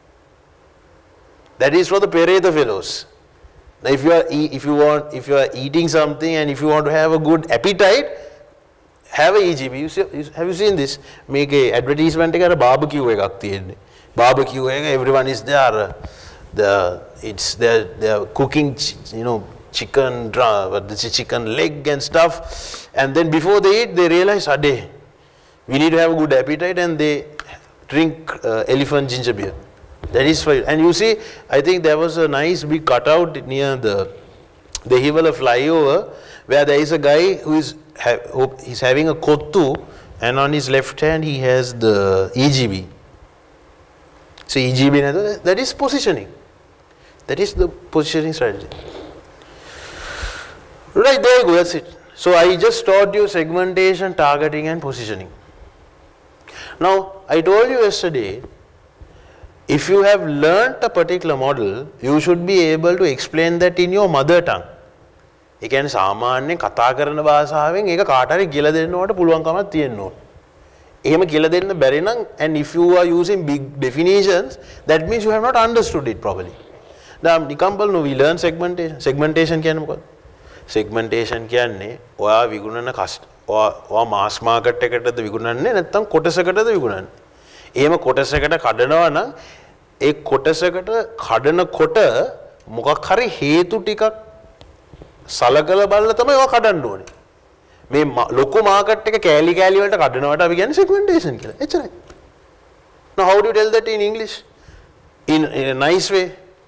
S1: That is for the Pereta fellows. Now if you are eating something and if you want to have a good appetite, have a EGB. Have you seen this? Make a advertisement ekara barbecue ekak tiyenne. Barbecue එක everyone is there. They're cooking, chicken, chicken leg and stuff. And then before they eat, they realize, we need to have a good appetite, and they drink elephant ginger beer. That is fine. And you see, I think there was a nice big cutout near the Hivala flyover where there is a guy who is having a kottu, and on his left hand he has the EGB. So EGB, that is positioning. That is the positioning strategy. Right, there you go, that's it. So I just taught you segmentation, targeting and positioning. Now, I told you yesterday, if you have learnt a particular model, you should be able to explain that in your mother tongue. ඒ කියන්නේ සාමාන්‍යයෙන් කතා කරන භාෂාවෙන් ඒක කාට හරි කියලා දෙන්නවට පුළුවන්කමක් තියෙන්න ඕන. එහෙම කියලා දෙන්න බැරි නම්, and if you are using big definitions, that means you have not understood it properly. Now, නිකම් බලන්න, we learn segmentation. Segmentation කියන්නේ මොකක්ද? Segmentation කියන්නේ ඔයා විකුණන ඔයා mass market එකටද විකුණන්නේ නැත්නම් කොටසකටද විකුණන්නේ? එහෙම කොටසකට කඩනවා නම් ඒ කොටසකට කඩනකොට මොකක් හරි හේතු ටිකක් සලකලා බලලා තමයි ඔයා කඩන්න ඕනේ. මේ ලොකු මාකට් එක කෑලි කෑලි වලට කඩනවට අපි කියන්නේ segmentation කියලා. එච්චරයි. Now how do you tell that in English? In a nice way.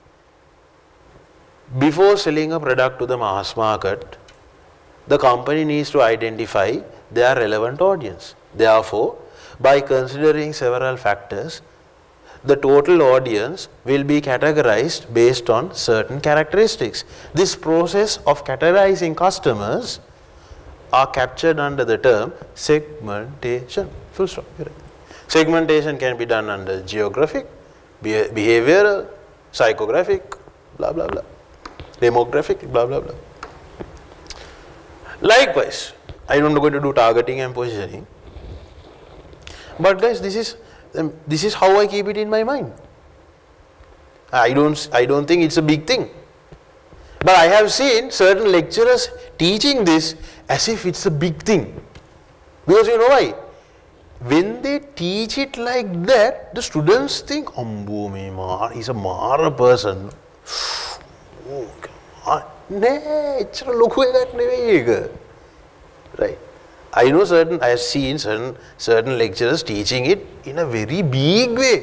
S1: Before selling a product to the mass market, the company needs to identify their relevant audience. Therefore, by considering several factors, the total audience will be categorized based on certain characteristics. This process of categorizing customers are captured under the term segmentation. Full stop. Segmentation can be done under geographic, behavioral, psychographic, blah blah blah, demographic, blah blah blah. Likewise, I don't going to do targeting and positioning. But guys, this is how I keep it in my mind. I don't think it's a big thing. But I have seen certain lecturers teaching this as if it's a big thing. Because you know why? When they teach it like that, the students think, he's a Mara person. Right. I know I have seen certain lecturers teaching it in a very big way.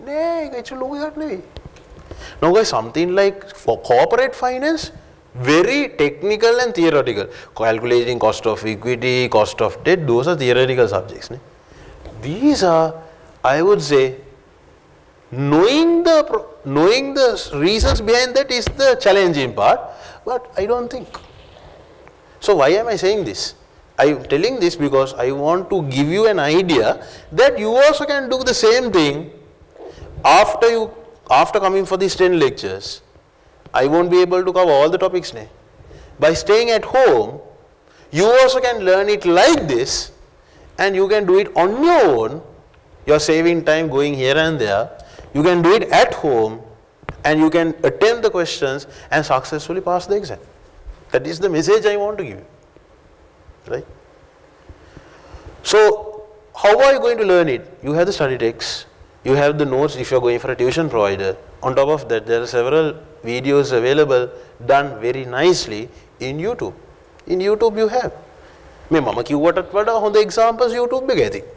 S1: Now guys, something like for corporate finance, very technical and theoretical. Calculating cost of equity, cost of debt, those are theoretical subjects. These are, I would say, knowing the reasons behind that is the challenging part, but I don't think. So why am I saying this? I am telling this because I want to give you an idea that you also can do the same thing after coming for these 10 lectures. I won't be able to cover all the topics now. By staying at home, you also can learn it like this, and you can do it on your own. You're saving time going here and there. You can do it at home, and you can attempt the questions and successfully pass the exam. That is the message I want to give you. Right? So, how are you going to learn it? You have the study text, you have the notes if you are going for a tuition provider. On top of that, there are several videos available done very nicely in YouTube. In YouTube you have. මේ මම කිව්වටත් වඩා හොඳ examples YouTube එකේ ඇති.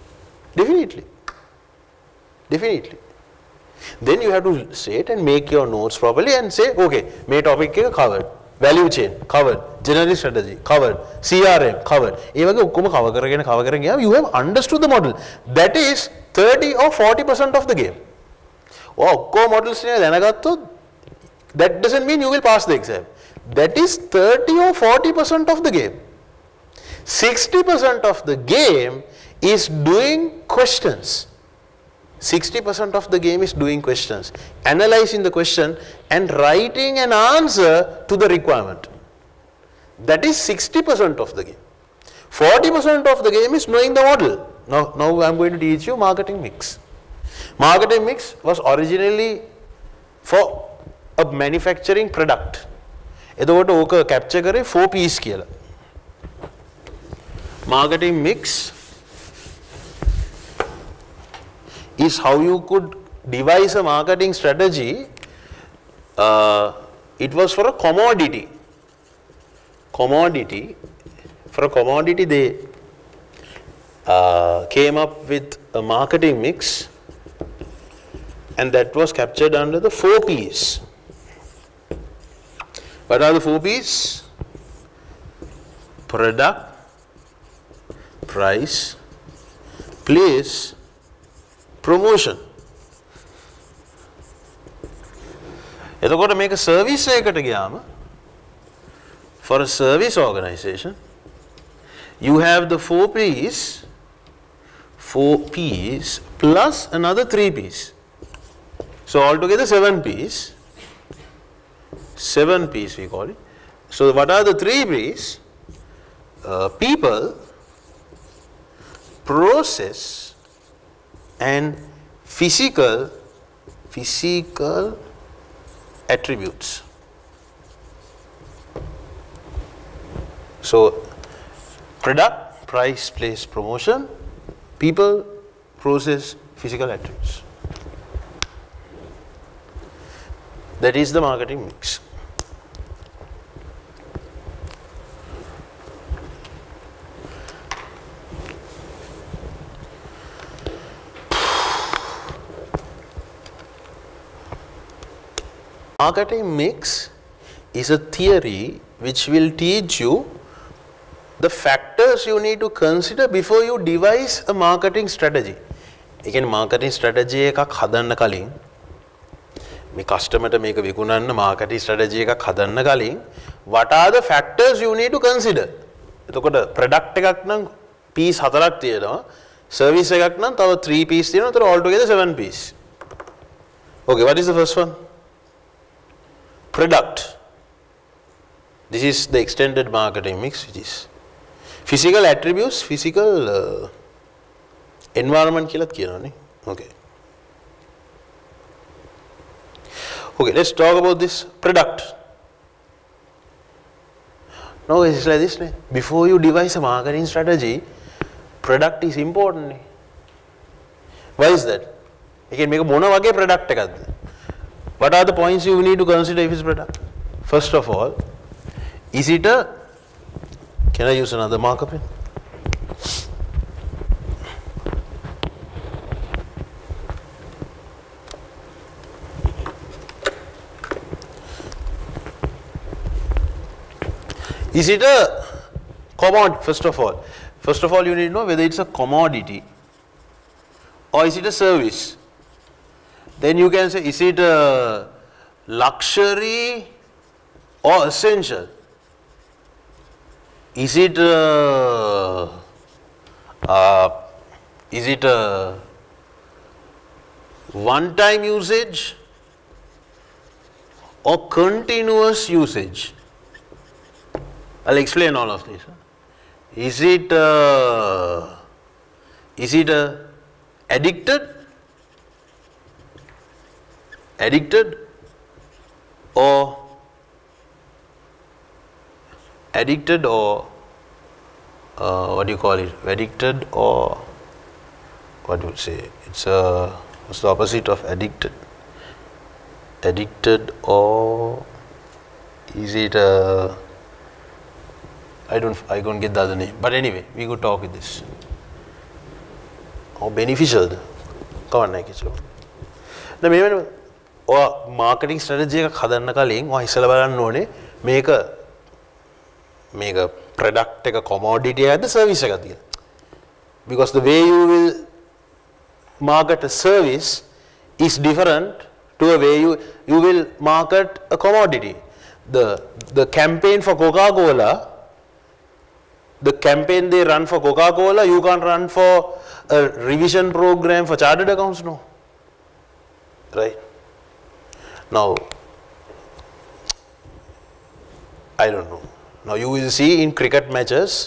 S1: Definitely. Then you have to sit and make your notes properly and say, okay, මේ topic එක covered. Value chain covered, generic strategy covered, CRM covered. ඒ වගේ ඔක්කොම cover කරගෙන ගියාම you have understood the model. That is 30 or 40% of the game. ඔක්කොම models නේ දැනගත්තොත් that doesn't mean you will pass the exam. That is 30 or 40% of the game. 60% of the game is doing questions. 60% of the game is doing questions, analyzing the question and writing an answer to the requirement. That is 60% of the game. 40% of the game is knowing the model. Now I am going to teach you marketing mix. Marketing mix was originally for a manufacturing product. එතකොට ඕක capture කරේ 4 P's කියලා. Marketing mix is how you could devise a marketing strategy. It was for a commodity. For a commodity they came up with a marketing mix, and that was captured under the 4 P's. What are the 4 P's? Product, price, place, promotion. එතකොට මේක service එකකට ගියාම, for a service organization, you have the 4 P's plus another 3 P's. So altogether 7 P's. 7 P's we call it. So what are the 3 P's? People, process and physical attributes. So product, price, place, promotion, people, process, physical attributes. That is the marketing mix. Marketing mix is a theory which will teach you the factors you need to consider before you devise a marketing strategy. Again, marketing strategy එකක් හදන්න කලින් මේ කස්ටමර්ට මේක විකුණන්න marketing strategy එකක් හදන්න කලින් what are the factors you need to consider? එතකොට product එකක් නම් P's 4ක් තියෙනවා, service එකක් නම් තව 3 P's තියෙනවා, එතකොට altogether 7 P's. Okay, what is the first one? Product. This is the extended marketing mix, which is physical attributes, physical environment කියලාත් කියනවානේ. Okay. Okay, let's talk about this product. Now it's like this. Before you devise a marketing strategy, product is important. Why is that? You can make a මොන වගේ product එකක්ද? What are the points you need to consider if it's product? First of all, is it a, can I use another marker pen? Is it a commodity? First of all, you need to know whether it's a commodity or is it a service. Then you can say, is it a luxury or essential? is it a one-time usage or continuous usage? I'll explain all of this. Is it addicted or what do you call it? Addicted or what do you say? It's what's the opposite of addicted? Addicted or is it I don't get the other name. But anyway, we could talk with this. How beneficial? Come on, Nike. Now, maybe or marketing strategy එක හදන්න කලින් ඔය ඉස්සෙල්ලා බලන්න ඕනේ මේක product එක commodity එකක්ද service එකක්ද කියලා. Because the way you will market a service is different to a way you will market a commodity. The campaign for Coca-Cola, the campaign they run for Coca-Cola, you can't run for a revision program for chartered accounts, no. Right? Now, I don't know. Now you will see in cricket matches,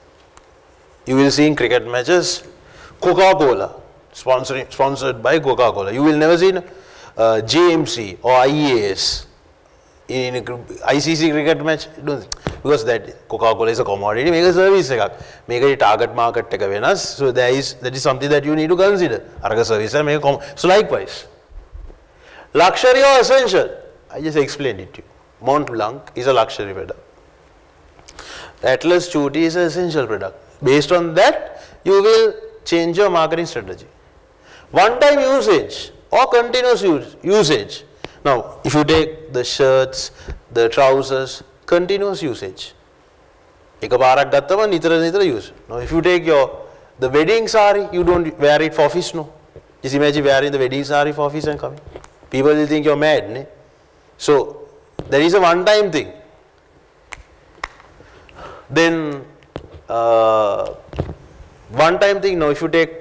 S1: Coca-Cola, sponsored by Coca-Cola. You will never see JMC or IAS in a ICC cricket match, because that Coca-Cola is a commodity, make a service, make a target market. So that is something that you need to consider. So likewise, luxury or essential? I just explained it to you. Mont Blanc is a luxury product. Atlas Chuti is an essential product. Based on that, you will change your marketing strategy. One-time usage or continuous usage. Now, if you take the shirts, the trousers, continuous usage. Use. Now, if you take the wedding sari, you don't wear it for office, no. Just imagine wearing the wedding sari for office and coming. People will think you're mad, ne? So, there is a one-time thing. Then, one-time thing, now if you take,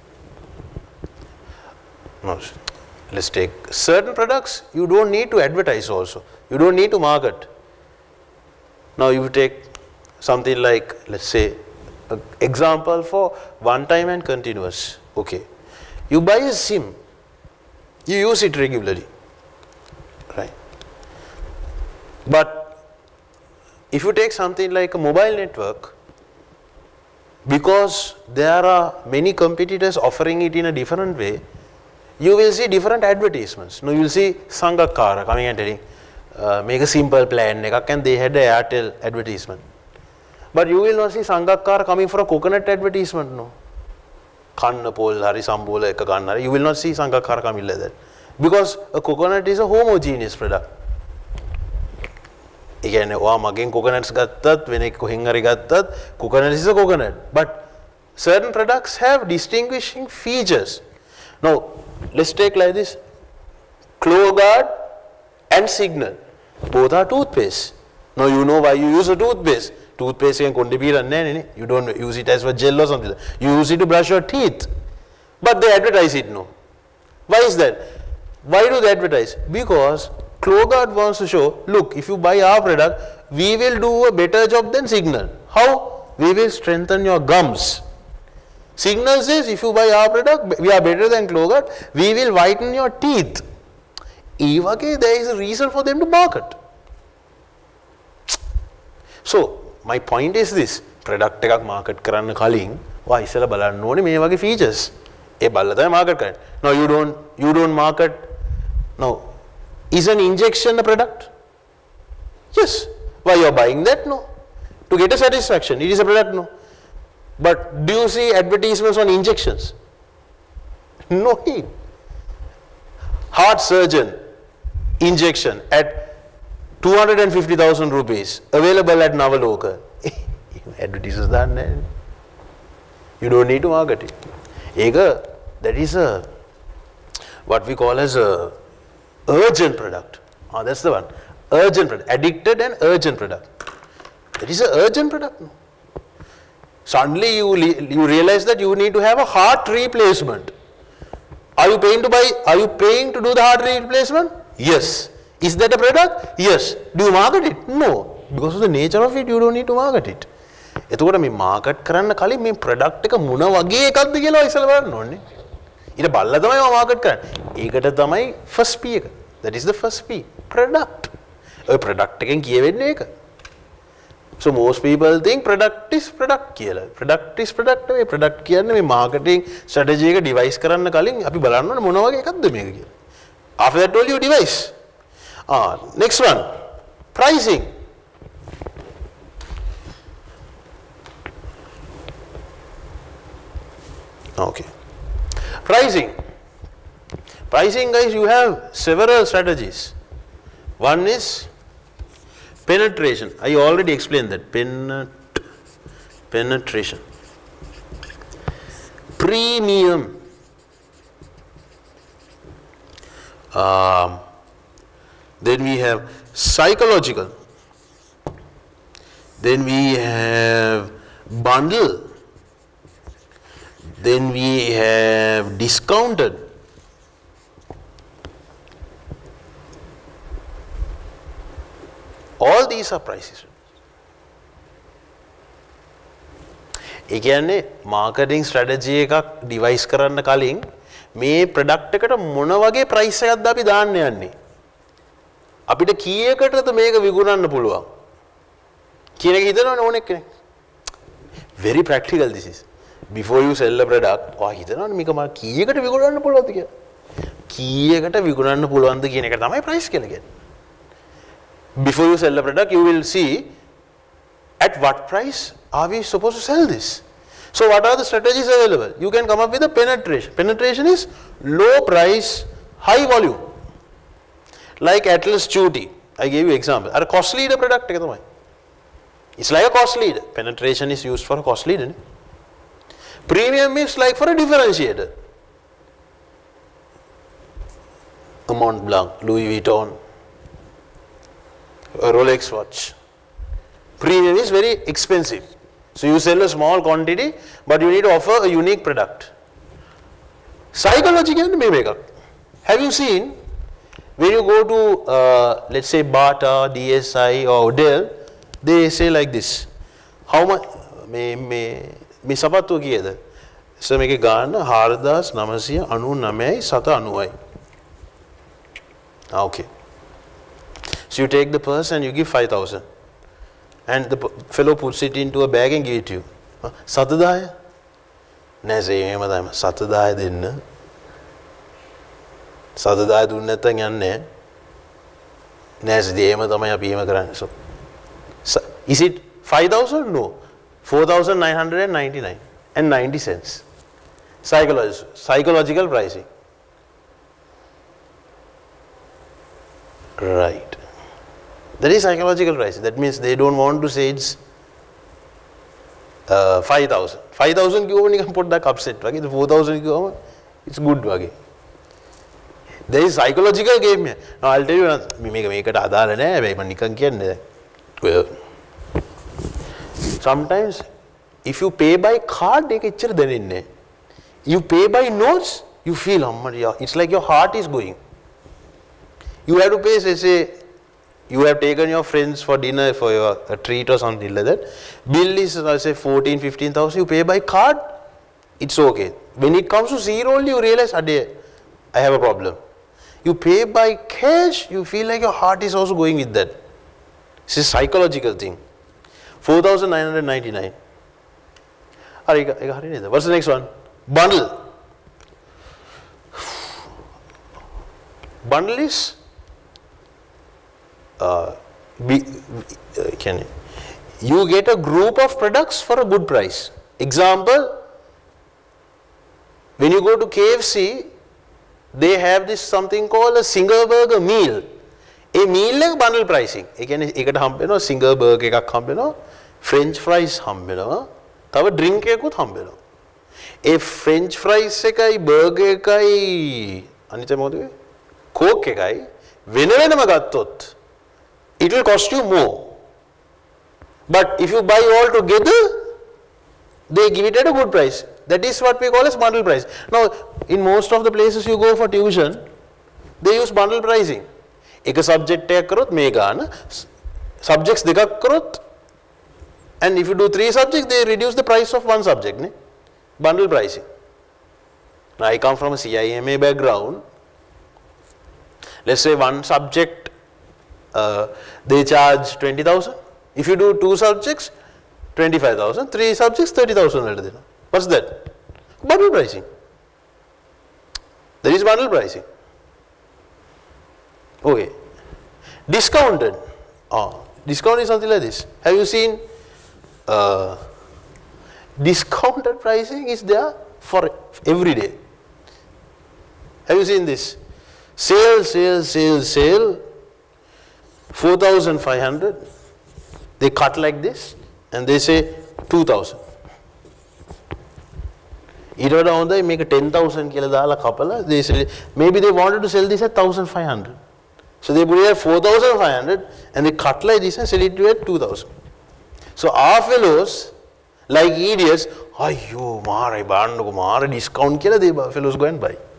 S1: let's take certain products, you don't need to advertise also. You don't need to market. Now you take something like, let's say, an example for one-time and continuous. Okay. You buy a SIM. You use it regularly. Right? But if you take something like a mobile network, because there are many competitors offering it in a different way, you will see different advertisements. Now you will see Sangakara coming and telling, make a simple plan, and they had an Airtel advertisement. But you will not see Sangakara coming for a coconut advertisement, no. You will not see Sangakara coming like that. Because a coconut is a homogeneous product. Again, coconuts coconut is a coconut. But certain products have distinguishing features. Now, let's take like this, Clogard and Signal, both are toothpaste. Now you know why you use a toothpaste. Toothpaste you don't use it as a gel or something. You use it to brush your teeth. But they advertise it, no. Why is that? Why do they advertise? Because Clogard wants to show, look, if you buy our product, we will do a better job than Signal. How? We will strengthen your gums. Signal says, if you buy our product, we are better than Clogard, we will whiten your teeth. There is a reason for them to market. So, my point is this, product එකක් market කරන්න කලින් ඔයා ඉස්සෙල්ලා බලන්න ඕනේ මේ වගේ features. ඒ බලලා තමයි market කරන්නේ. Now you don't market. Now, is an injection a product? Yes. Why you are buying that? No. To get a satisfaction, it is a product, no. But do you see advertisements on injections? No need. Heart surgeon injection at 250,000 rupees available at Navaloka. Advertisements done. You don't need to market it. That is what we call as a urgent product. That's the one. Urgent product. Addicted and urgent product. That is an urgent product. No? Suddenly you realize that you need to have a heart replacement. Are you paying to buy? Are you paying to do the heart replacement? Yes. Is that a product? Yes. Do you market it? No. Because of the nature of it, you don't need to market it. එතකොට මේ market කරන්න කලින් මේ product එක මොන වගේ එකක්ද කියලා ඉස්සෙල්ලා බලන්න ඕනේ. ඊට බලලා තමයි මාකට් කරන්නේ. ඒකට තමයි first P එක. That is the first P. Product. ඔය ප්‍රොඩක්ට් එකෙන් කියවෙන්නේ ඒක. So most people think product is product කියලා. Product is product. මේ product කියන්නේ මේ marketing strategy එක devise කරන්න කලින් අපි බලන්න ඕනේ මොන වගේ එකක්ද මේක කියලා. After that told you device. Next one. Pricing. Okay. Pricing. Pricing, guys, you have several strategies. One is penetration. I already explained that. Penetration. Premium. Then we have psychological. Then we have bundle. Then we have discounted. All these are prices. ඒ කියන්නේ marketing strategy එකක් devise කරන්න කලින් මේ product එකට මොන වගේ price එකක්ද අපි දාන්න යන්නේ? අපිට කීයකටද මේක විකුණන්න පුළුවන්? කියන එක හිතනවනේ ඕනෙක් කෙනෙක්. Very practical this is. Before you sell a product, ඔයා හිතනවනේ මේක මම කීයකට විකුණන්න පුළුවන්ද කියලා? කීයකට විකුණන්න පුළුවන්ද කියන එක තමයි price කියලා කියන්නේ. Before you sell a product, you will see at what price are we supposed to sell this. So what are the strategies available? You can come up with a penetration. Penetration is low price, high volume. Like Atlas Duty. I gave you example. Are a cost leader product. It's like a cost leader. Penetration is used for a cost leader. Premium is like for a differentiator. A Mont Blanc, Louis Vuitton, a Rolex watch. Premium is very expensive. So you sell a small quantity, but you need to offer a unique product. Psychological makeup. Have you seen when you go to let's say Bata, DSI or Dell, they say like this. How much me sapatu kiyada? So meke gana hardas namasiya anu namai sata anuai. Okay. So you take the purse and you give 5,000. And the fellow puts it into a bag and give it to you. Satadaya? Nase madam Satadaya dinna. Satadaya dunnatang yanne. Nase dema tamaya pima karan. So is it 5,000? No. 4,999 and 90 cents. Psychological pricing. Right. That is psychological pricing. That means they don't want to say it's 5,000. 5,000 you can put that upset. 4,000 it's good. There is psychological game here. Now I'll tell you, make it sometimes if you pay by card, you pay by notes, you feel it's like your heart is going. You have to pay, say you have taken your friends for dinner for a treat or something like that. Bill is say 14, 15,000. You pay by card, it's okay. When it comes to zero only, you realize, I have a problem. You pay by cash, you feel like your heart is also going with that. It's a psychological thing. 4,999. What's the next one? Bundle. Bundle is you get a group of products for a good price. Example, when you go to KFC, they have this something called a single burger meal. A meal like bundle pricing. Single burger, French fries, a drink, a French fries, burger, Coke, it will cost you more. But if you buy all together, they give it at a good price. That is what we call as bundle price. Now, in most of the places you go for tuition, they use bundle pricing. Ek subject ek karot me gana, subjects dekak karot, and if you do 3 subjects, they reduce the price of 1 subject. Ne? Bundle pricing. Now, I come from a CIMA background. Let's say 1 subject, they charge 20,000. If you do 2 subjects, 25,000. 3 subjects, 30,000. What's that? Bundle pricing. There is bundle pricing. Okay. Discounted. Discount is something like this. Have you seen? Discounted pricing is there for every day. Have you seen this? Sale, 4,500. They cut like this and they say 2,000. They make 10,000 they say maybe they wanted to sell this at 1,500. So they put it at 4,500 and they cut like this and sell it to at 2,000. So our fellows, like idiots, ayyo, mara bandu mara discount kila they fellows go and buy.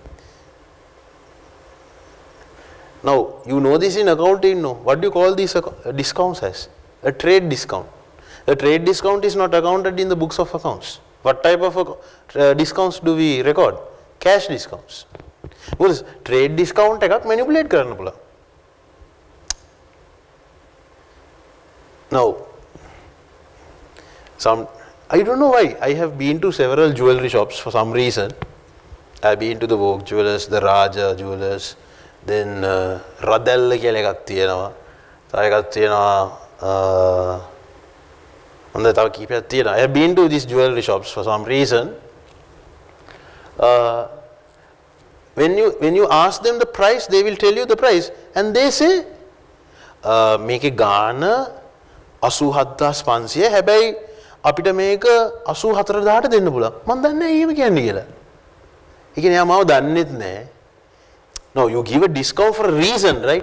S1: Now, you know this in accounting, no? What do you call these discounts as? A trade discount. A trade discount is not accounted in the books of accounts. What type of discounts do we record? Cash discounts. Because trade discount ekak manipulate karana pula. Now, I don't know why, I have been to several jewelry shops for some reason. I have been to the Vogue Jewelers, the Raja Jewelers, then Radel kiyala ekak tiyenawa. Thawa ekak tiyenawa I have been to these jewelry shops for some reason. When you ask them the price, they will tell you the price, and they say, make a gana 87,500 හැබැයි අපිට මේක 84,000ට දෙන්න පුළුවන්. මම දන්නේ නැහැ එහෙම කියන්නේ කියලා. ඒ කියන්නේ මාව දන්නෙත් නැහැ. No, you give a discount for a reason, right?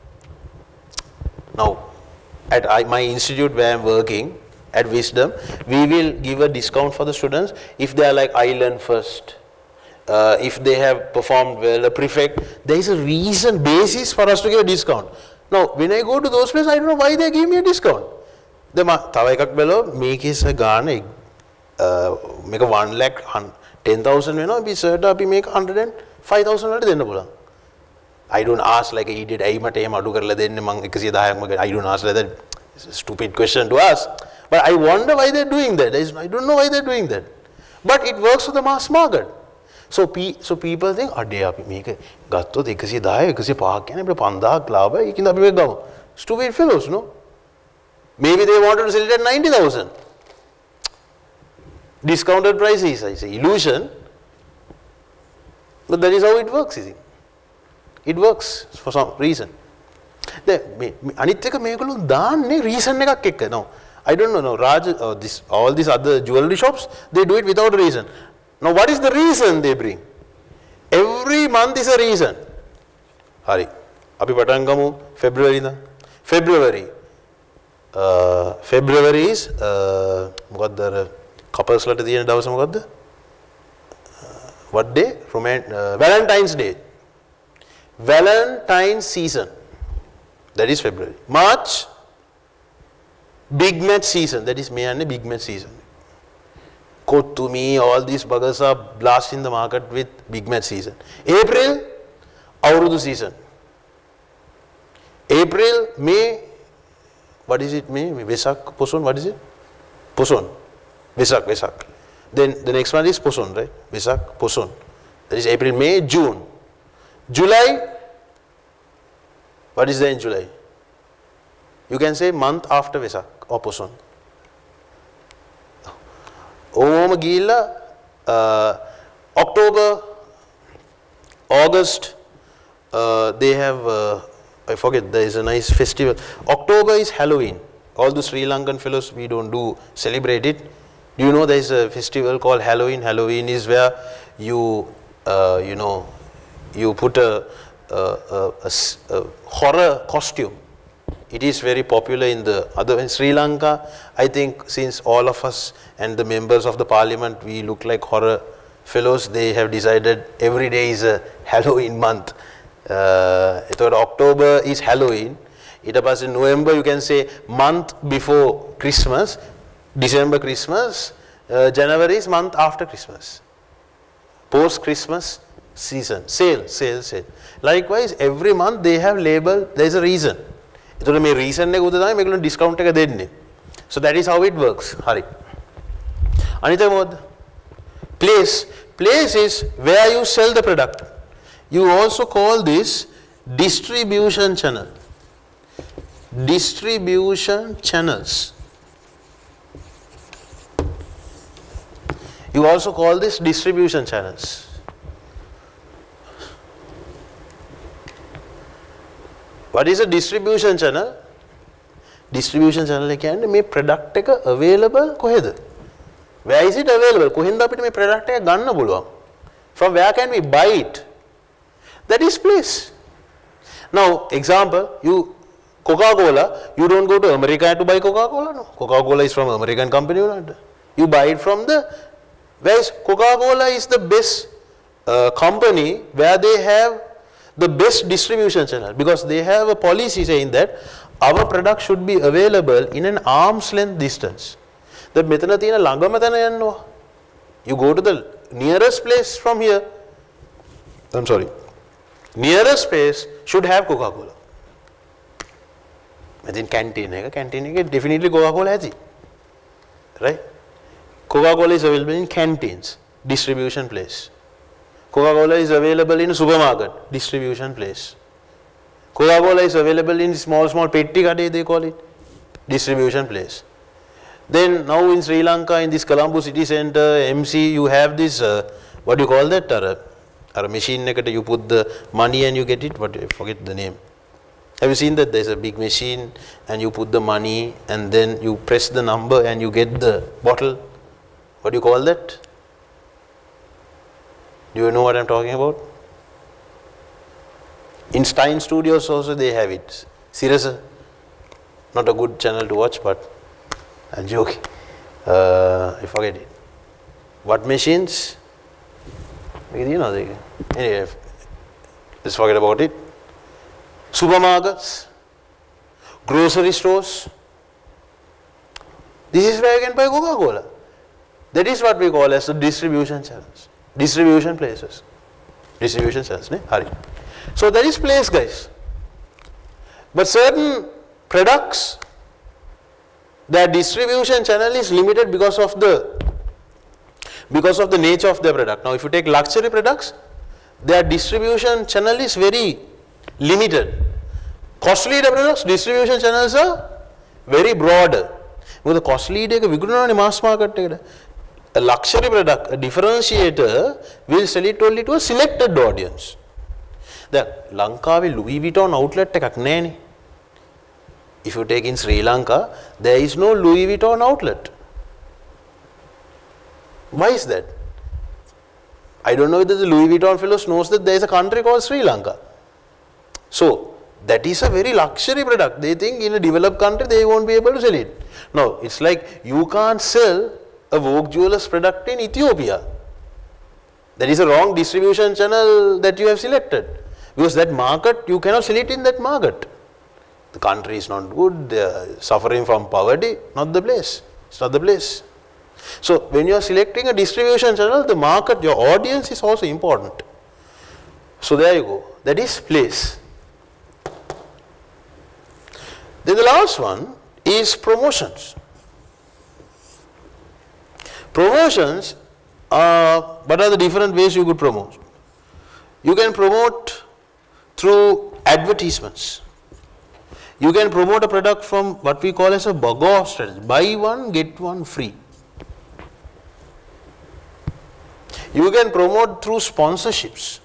S1: Now, at my institute where I am working, at Wisdom, we will give a discount for the students if they are like island first, if they have performed well, a prefect. There is a reason, basis for us to give a discount. Now, when I go to those places, I don't know why they give me a discount. The තව එකක් බලව මේකේස ගාන මේක 1,10,000 වෙනවා අපි සර්ට අපි මේක 105,000 වලට දෙන්න පුළුවන්. I don't ask like an idiot ඇයි මට එහෙම අඩු කරලා දෙන්නේ මං 110ක්ම I don't ask like that. It's a stupid question to ask. But I wonder why they're doing that. I don't know why they're doing that. But it works for the mass market. So people think, අඩේ අපි මේක ගත්තොත් 110 105 කියන්නේ අපිට 5000ක් ලාභයි. ඒකින්ද අපි මේක ගමු. Stupid fellows, no? Maybe they wanted to sell it at 90,000. Discounted price is an illusion. But that is how it works, you see. It works for some reason. අනිත් එක මේගොල්ලෝ දාන්නේ reason එකක් එක්ක. No. I don't know, no, Raj, all these other jewelry shops, they do it without a reason. Now, what is the reason they bring? Every month is a reason. Hari, අපි පටන් ගමු February the? February is මොකද්ද අර couples ලට තියෙන දවස මොකද්ද? What day? Valentine's Day. Valentine's season. That is February. March, big match season. That is May and big match season. Kotumi, all these buggers are blasting the market with big match season. April, Aurudu season. April, May, what is it? May, Vesak, Poson, what is it? Poson. Vesak. Then the next one is Poson, right? Vesak, Poson. That is April, May, June. July, what is there in July? You can say month after Vesak or Poson. October, August, they have, I forget, there is a nice festival. October is Halloween. All the Sri Lankan fellows, we don't celebrate it. Do you know there is a festival called Halloween? Halloween is where you, you put a horror costume it is very popular in in Sri Lanka. I think since all of us and the members of the parliament, we look like horror fellows, they have decided every day is a Halloween month. October is Halloween. In November you can say month before Christmas, December Christmas, January is month after Christmas. Post Christmas season, sale. Likewise, every month they have labeled, there is a reason. So that is how it works. Hari. Anita mod. Place. Place is where you sell the product. You also call this distribution channel. Distribution channels. You also call this distribution channels. What is a distribution channel? Distribution channel කියන්නේ මේ product එක available කොහෙද? Where is it available? කොහෙන්ද අපිට මේ product එක ගන්න පුළුවන්? From where can we buy it? That is place. Now, example, you Coca-Cola, you don't go to America to buy Coca-Cola, no. Coca-Cola is from American company, not. You buy it from whereas Coca-Cola is the best company where they have the best distribution channel, because they have a policy saying that our product should be available in an arm's length distance. That මෙතන තියෙන ළඟම තැන යනවා. You go to the nearest place from here. I'm sorry. Nearest place should have Coca-Cola. I think canteen definitely Coca-Cola has it. Right? Coca-Cola is available in canteens, distribution place. Coca-Cola is available in a supermarket, distribution place. Coca-Cola is available in small petti kade, they call it, distribution place. Then now in Sri Lanka, in this Colombo city center, MC, you have this, what do you call that? A machine, you put the money and you get it, but I forget the name. Have you seen that? There's a big machine and you put the money and then you press the number and you get the bottle. What do you call that? Do you know what I'm talking about? In Stein Studios also they have it. Seriously, not a good channel to watch, but I'm joking. I forget it. What machines? Anyway, let's forget about it. Supermarkets, grocery stores. This is where you can buy Coca-Cola. That is what we call as the distribution channels, distribution places, distribution channels. Hari. So that is place, guys. But certain products, their distribution channel is limited because of the nature of their product. Now, if you take luxury products, their distribution channel is very limited. Costly products, distribution channels are very broad. Because costly mass market, a luxury product, a differentiator will sell it only to a selected audience. The Lanka will Louis Vuitton outlet. If you take in Sri Lanka, there is no Louis Vuitton outlet. Why is that? I don't know whether the Louis Vuitton fellows knows that there is a country called Sri Lanka. So that is a very luxury product. They think in a developed country they won't be able to sell it. No, it's like you can't sell a Vogue Jewelers product in Ethiopia. That is a wrong distribution channel that you have selected. Because that market, you cannot sell it in that market. The country is not good, they are suffering from poverty, not the place. It's not the place. So when you are selecting a distribution channel, the market, your audience is also important. So there you go. That is place. Then the last one is promotions. Promotions are, what are the different ways you could promote? You can promote through advertisements. You can promote a product from what we call as a bug-off strategy. Buy one, get one free. You can promote through sponsorships.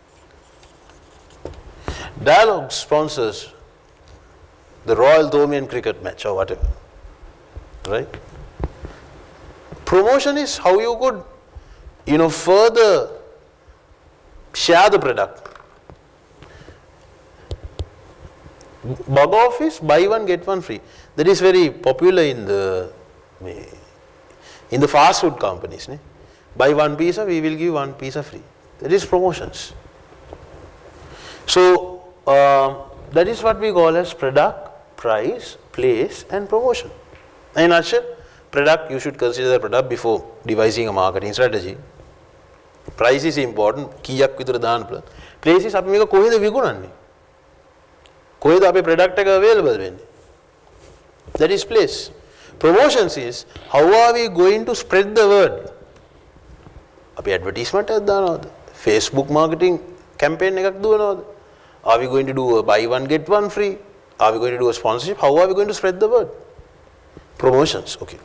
S1: Dialogue sponsors the Royal Domian cricket match or whatever, right? Promotion is how you could, further share the product. Bug office, buy one get one free. That is very popular in the fast food companies. Ne? Buy one pizza, we will give one pizza free. That is promotions. So that is what we call as product, price, place and promotion. In a nutshell, product, you should consider the product before devising a marketing strategy. Price is important. Place is available. Product available. That is place. Promotions is how are we going to spread the word? Advertisement, Facebook marketing campaign. Are we going to do a buy one get one free? Are we going to do a sponsorship? How are we going to spread the word? Promotions. Okay.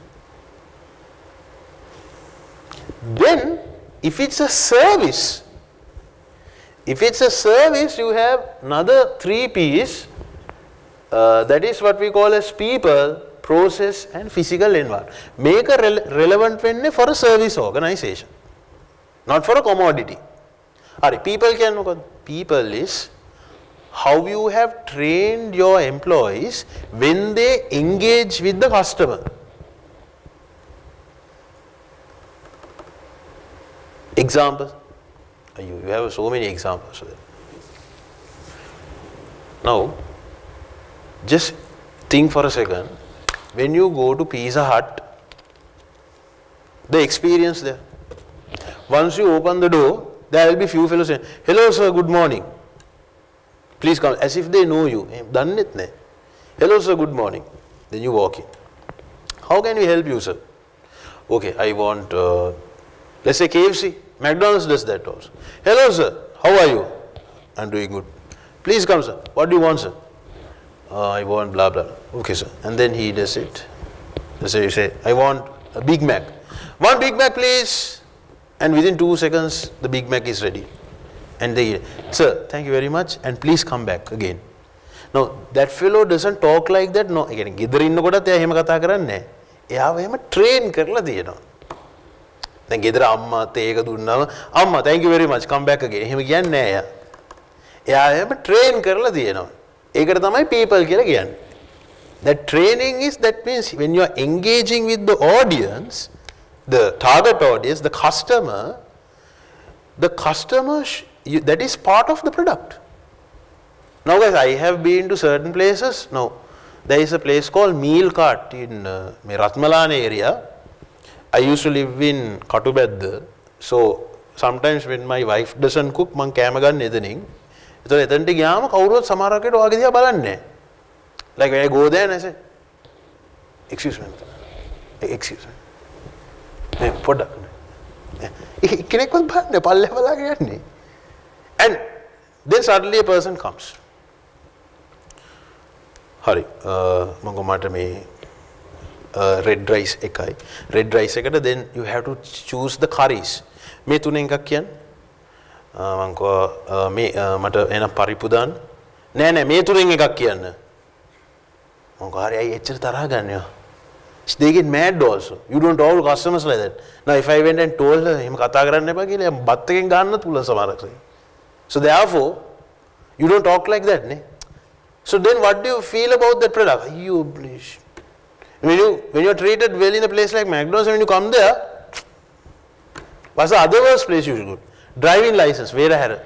S1: Then, if it's a service, you have another 3 P's. That is what we call as people, process and physical environment. Make a relevant when for a service organization, not for a commodity. People is how you have trained your employees when they engage with the customer. Example. You have so many examples. Now, just think for a second. When you go to Pizza Hut, the experience there. Once you open the door, there will be few fellows saying, "Hello sir, good morning. Please come," as if they know you. "Hello sir, good morning." Then you walk in. "How can we help you, sir?" "Okay, I want, let's say KFC. McDonald's does that also." "Hello sir, how are you?" "I'm doing good." "Please come sir. What do you want, sir?" "I want blah blah." "Okay sir." And then he does it. Let's say you say, "I want a Big Mac." "One Big Mac please." And within 2 seconds, the Big Mac is ready. And they, "Sir, thank you very much and please come back again." Now, that fellow doesn't talk like that. No, again, train karla diyena. Then gedara amma teka dunna, "Amma, thank you very much, come back again." Him again naya. Train karla diyena. Ekata tamai people kira again. That training is, that means when you are engaging with the audience, the target audience, the customer, that is part of the product. Now guys, I have been to certain places. Now, there is a place called Meal Cart in Ratmalana area. I used to live in Katubedda. So, sometimes when my wife doesn't cook, man kama ganna edanin. So, edanti giyama kawuruවත් සමහරකට ඔයගේ දිහා බලන්නේ. Like when I go there and I say, "Excuse me." "Excuse me." "Product." කෙනෙක්වත් බලන්නේ පල්ලෙහා බලාගෙන යන්නේ. And then suddenly a person comes. Hari, මම මට මේ red rice එකයි. Red rice එකට then you have to choose the curries. මේ තුනෙන් එකක් කියන්න. මම කෝ මේ මට එන පරිප්පු දාන්න. නෑ මේ තුනෙන් එකක් කියන්න. මම කෝ හරි අය එච්චර තරහ ගන්නවා. They get mad also. You don't told customers like that. Now if I went and told her, "එහෙම කතා කරන්න එපා" කියලා බත් එකෙන් ගන්නත් පුළුවන් සමහරක්. So therefore, you don't talk like that, ne? So then what do you feel about that product? You please. When you are treated well in a place like McDonald's, when you come there, what's the other worst place you should go? Driving license, Vera.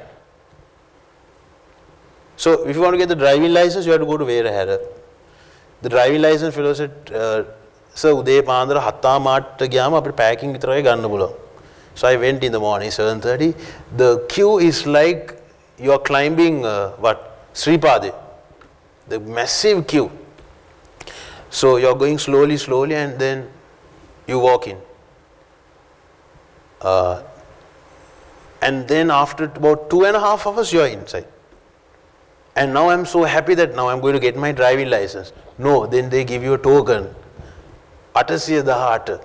S1: So if you want to get the driving license, you have to go to Vera. The driving license fellow said, "Sir, උදේ පාන්දර 7 මාට්ට ගියාම අපිට packing විතරයි ගන්න පුළුවන්." So I went in the morning, 7:30. The queue is like you are climbing Sri Lanka. The massive queue. So you are going slowly, and then you walk in. And then after about 2.5 hours, you are inside. And now I am so happy that now I am going to get my driving license. No, then they give you a token. Atasiya Dahata.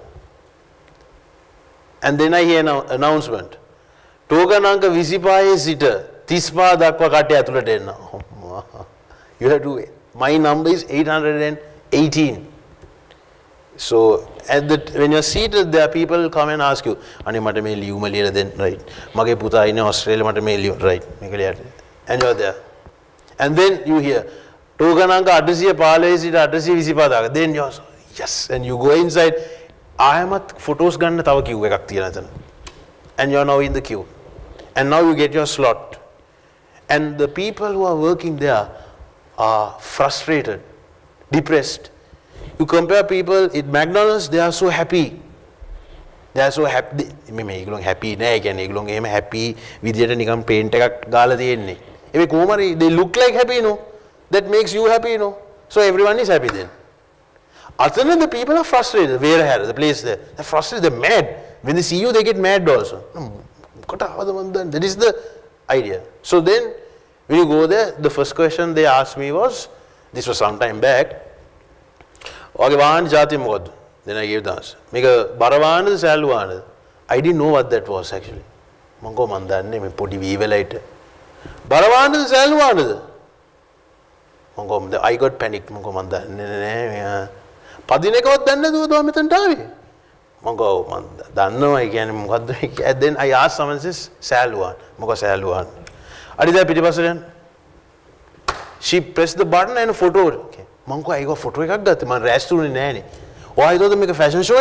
S1: And then I hear an announcement. Token anka 25 sita 30 dakwa kate atulata enna. You have to, my number is 818. So when you are seated there, people come and ask you, "Ani mata me liu maliyala then," right? "Mage puta ine Australia mata me liu," right? And you are there. And then you hear, Togananga addressy palace it addressy visipada. Then you yes, and you go inside. I am at photos ganna tawa queue ekak tiyana tana. And you are now in the queue. And now you get your slot. And the people who are working there are frustrated, depressed. You compare people at McDonald's, they are so happy. They are so happy. They happy. They happy. They look like happy, you know. That makes you happy, you know. So everyone is happy then. Other than the people are frustrated. Where the place there? They're frustrated. They're mad. When they see you, they get mad also. That is the idea. So then, when you go there, the first question they asked me was, this was some time back, then I gave the answer. I didn't know what that was actually. I got panicked. Then I asked someone, says, Salwan. She pressed the button and a photo. Okay. I got a photo. I thought they make a fashion show.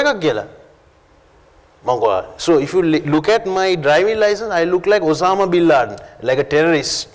S1: So if you look at my driving license, I look like Osama bin Laden, like a terrorist.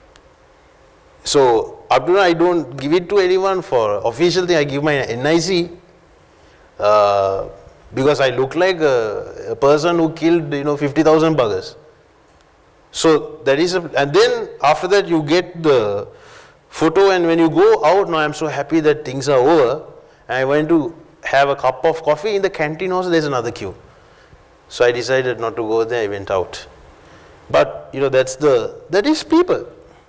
S1: So up to now, I don't give it to anyone for official thing. I give my NIC because I look like a person who killed 50,000 buggers. So that is, and then after that you get the photo, and when you go out, now I'm so happy that things are over. And I went to have a cup of coffee in the canteen. Also, there's another queue. So I decided not to go there. I went out. But that is people.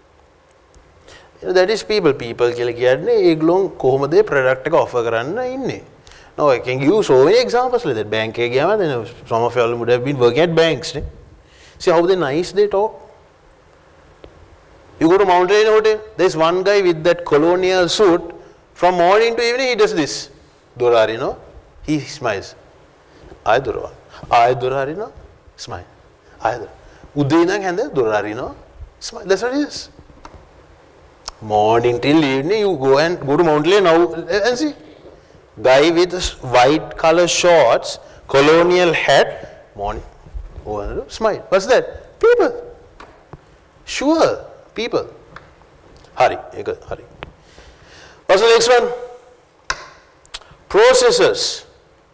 S1: That is people. People කියන්නේ product offer කරන්න ඉන්නේ. Now I can give you so many examples like that. Bank then some of y'all would have been working at banks. See how nice they talk. You go to Mountain Hotel, there's one guy with that colonial suit. From morning to evening, he does this. Durari, no? He smiles. I Durari. I Durari, no? Smile. I Udinang and Durari, no? Smile. That's what it is. Morning till evening, you go to Mountain now and see. Guy with white color shorts, colonial hat, morning. Oh, smile. What's that? People. Sure. People. Hurry. Hurry. What's the next one? Processors.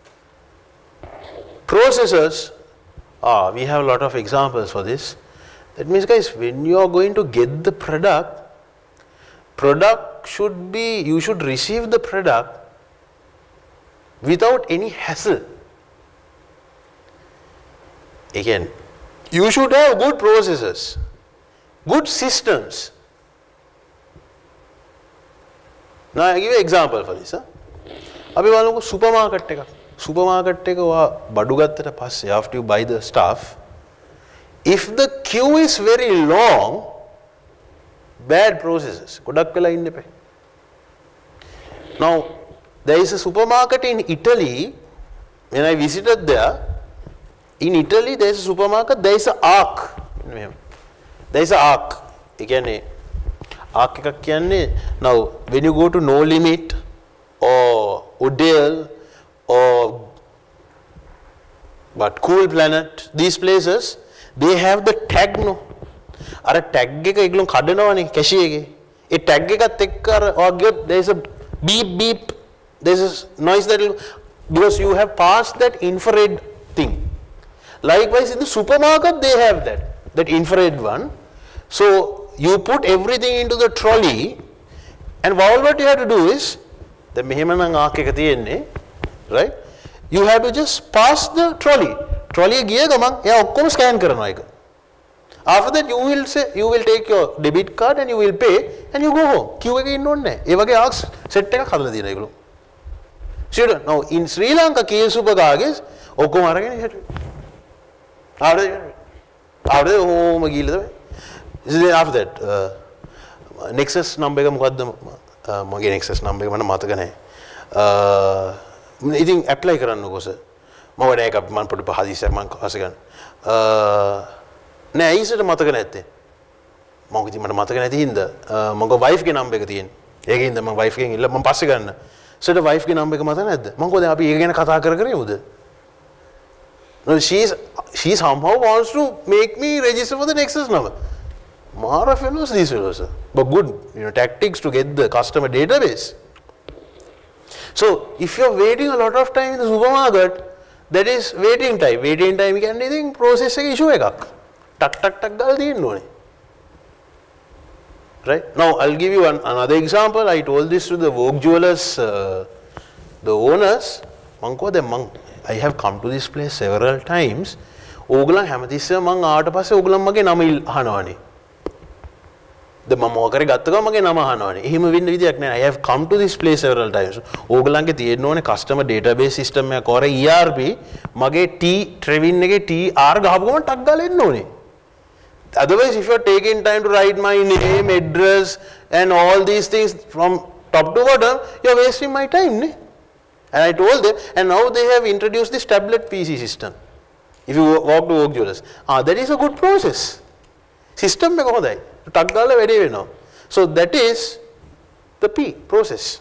S1: Processors. We have a lot of examples for this. That means, guys, when you are going to get the product should be, you should receive the product without any hassle. Again, you should have good processes, good systems. Now I give you an example for this. Supermarket after you buy the stuff, if the queue is very long, bad processes. Now there is a supermarket in Italy. When I visited there, in Italy there is a supermarket, there is an arc. There is an arc. Now when you go to No Limit or Udale or Cool Planet, these places, they have the tag. No, are tag a tag there is a beep beep, there is a noise that will, because you have passed that infrared thing. Likewise in the supermarket they have that infrared one. So you put everything into the trolley, and all what you have to do is the right, you have to just pass the trolley scan. After that you will say, you will take your debit card and you will pay and you go home. Now in Sri Lanka KSuper after that Nexus number Nexus number I think apply කරන්න කොස මම ඩයක මම පොඩි පහදිසියක් මම අසගන්න නෑ ඊසට මතක නැත්තේ මම ඉතින් මට මතක නැති හින්දා මගේ වයිෆ් ගේ නම්බර් එක තියෙන ඒකින්ද මම wife ගෙන් ඉල්ල මම පස්සේ ගන්න. So the wife ගේ number එක මත නැද්ද? මම කොහොමද අපි ඒක ගැන කතා කර යමුද? No, she somehow wants to make me register for the Nexus number. Mara fellows, these fellows, but good, tactics to get the customer database. So if you're waiting a lot of time in the supermarket, that is waiting time. Waiting time can anything process එක issue එකක්. Tuck ගාලා තියෙන්න ඕනේ. Right? Now I'll give you another example. I told this to the Vogue Jewelers, the owners. I have come to this place several times. ඕගලන් හැමතිස්සෙම මං ආවට පස්සේ ඕගලන් මගේ නම අහනවානේ. දැන් මම මොකක් කරේ ගත්ත ගමන් මගේ නම අහනවානේ. එහෙම වෙන්න විදියක් නෑ. I have come to this place several times. ඕගලන්ගේ තියෙන්න ඕනේ customer database system එකක් or ERP මගේ Trevin එකේ TR ගහපු ගමන් ටක් ගාලා එන්න ඕනේ. Otherwise if you are taking time to write my name, address and all these things from top to bottom, you are wasting my time, ne? And I told them, and now they have introduced this tablet PC system. If you walk to Vogue Jewelers, that is a good process. System එක හොඳයි. ටක් ගාලා වැඩේ වෙනවා. So that is the P process.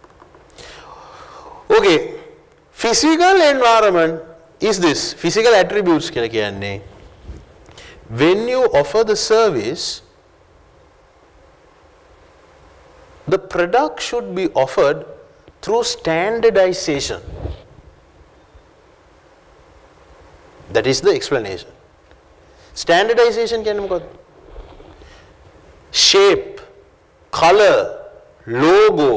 S1: Okay, physical environment is this. Physical attributes කියලා කියන්නේ. When you offer the service, the product should be offered through standardization. That is the explanation. Standardization කියන්නේ මොකක්ද? Shape, color, logo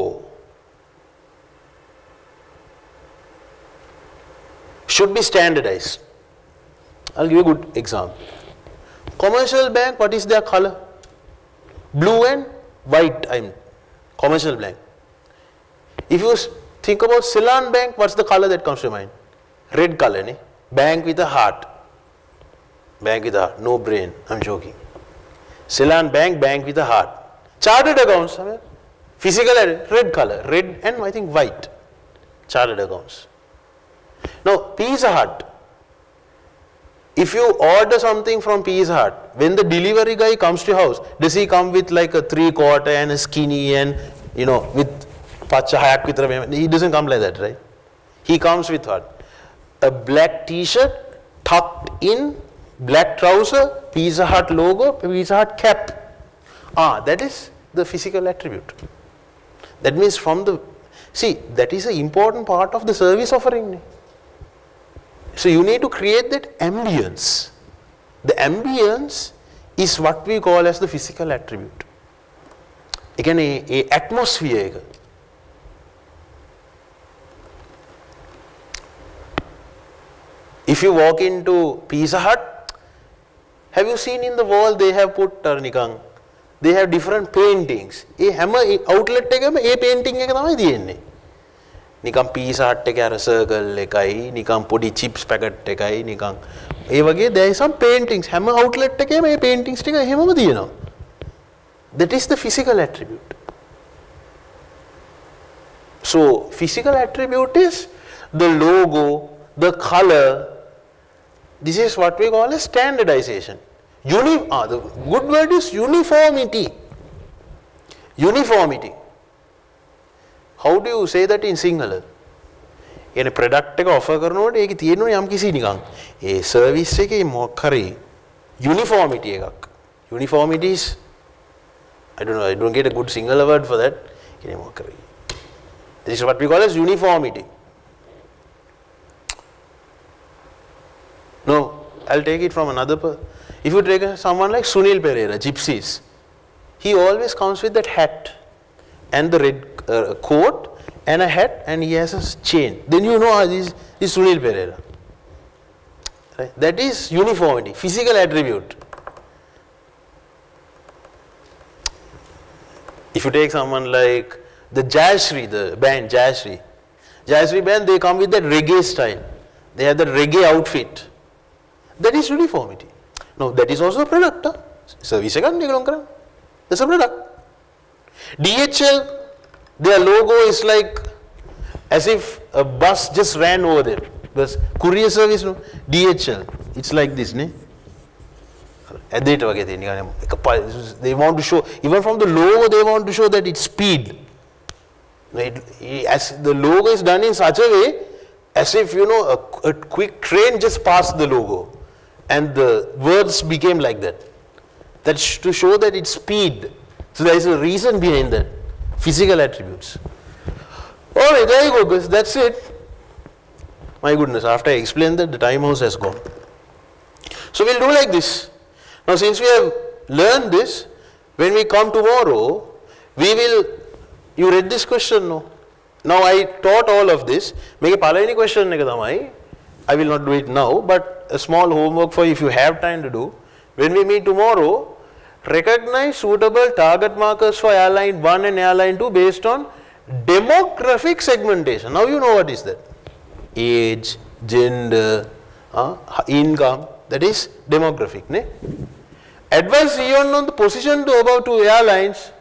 S1: should be standardized. I'll give you a good example. Commercial bank, what is their color? Blue and white. Commercial bank. If you think about Ceylon Bank, what's the color that comes to mind? Red color, ne? Bank with a heart. Bank with a heart. No brain. I'm joking. Ceylon Bank, bank with a heart. Chartered accounts, physical red color. Red and I think white. Chartered accounts. Now, Pizza Hut. If you order something from Pizza Hut, when the delivery guy comes to your house, does he come with like a 3/4 and a skinny and with pacha hayak vitra? He doesn't come like that, right? He comes with what? A black t-shirt tucked in, black trouser, Pizza Hut logo, Pizza Hut cap. That is the physical attribute. That means that is an important part of the service offering. So you need to create that ambience. The ambience is what we call as the physical attribute. Again, a atmosphere. If you walk into Pizza Hut, have you seen in the wall they have put they have different paintings. A hammer outlet a painting නිකම් Pizza Hut එකේ අර circle එකයි නිකම් පොඩි chips packet එකයි නිකම් ඒ වගේ there is some paintings හැම outlet එකේම මේ paintings ටික එහෙමම තියෙනවා. That is the physical attribute. So physical attribute is the logo, the color. This is what we call as standardization. The good word is uniformity. Uniformity. How do you say that in Sinhala? In a product offer කරනකොට ඒකේ තියෙනවා යම් කිසි නිකන් ඒ service එකේ මොකක් හරි uniformity එකක්. Uniformity is, I don't know, I don't get a good Sinhala word for that. This is what we call as uniformity. No, I'll take it from another person. If you take someone like Sunil Pereira, Gypsies, he always comes with that hat and the red coat and a hat, and he has a chain. Then you know this is Sunil Pereira. Right? That is uniformity, physical attribute. If you take someone like the Jayashree, the band Jayashree band, they come with that reggae style. They have that reggae outfit. That is uniformity. Now that is also a product. Service ekak that's a product. DHL, their logo is like as if a bus just ran over there. Because courier service, no? DHL, it's like this, ne? They want to show, even from the logo, they want to show that it's speed. As the logo is done in such a way as if, you know, a quick train just passed the logo and the words became like that. That's to show that it's speed. So there is a reason behind that, physical attributes. Alright, there you go, guys. That's it. My goodness, after I explained that, the time house has gone. So we'll do like this. Now since we have learned this, when we come tomorrow, we will, you read this question, no? Now I taught all of this. Make a palani question, I will not do it now, but a small homework for if you have time to do. When we meet tomorrow, recognize suitable target markers for airline 1 and airline 2 based on demographic segmentation. Now you know what is that. Age, gender, income, that is demographic. Ne? Advise Eon on the position to about 2 airlines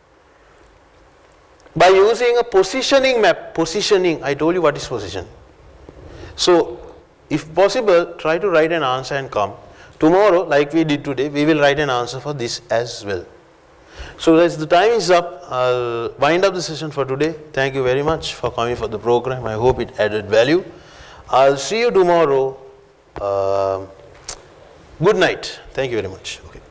S1: by using a positioning map. Positioning, I told you what is position. So, if possible, try to write an answer and come. Tomorrow, like we did today, we will write an answer for this as well. So, as the time is up, I'll wind up the session for today. Thank you very much for coming for the program. I hope it added value. I'll see you tomorrow. Good night. Thank you very much. Okay.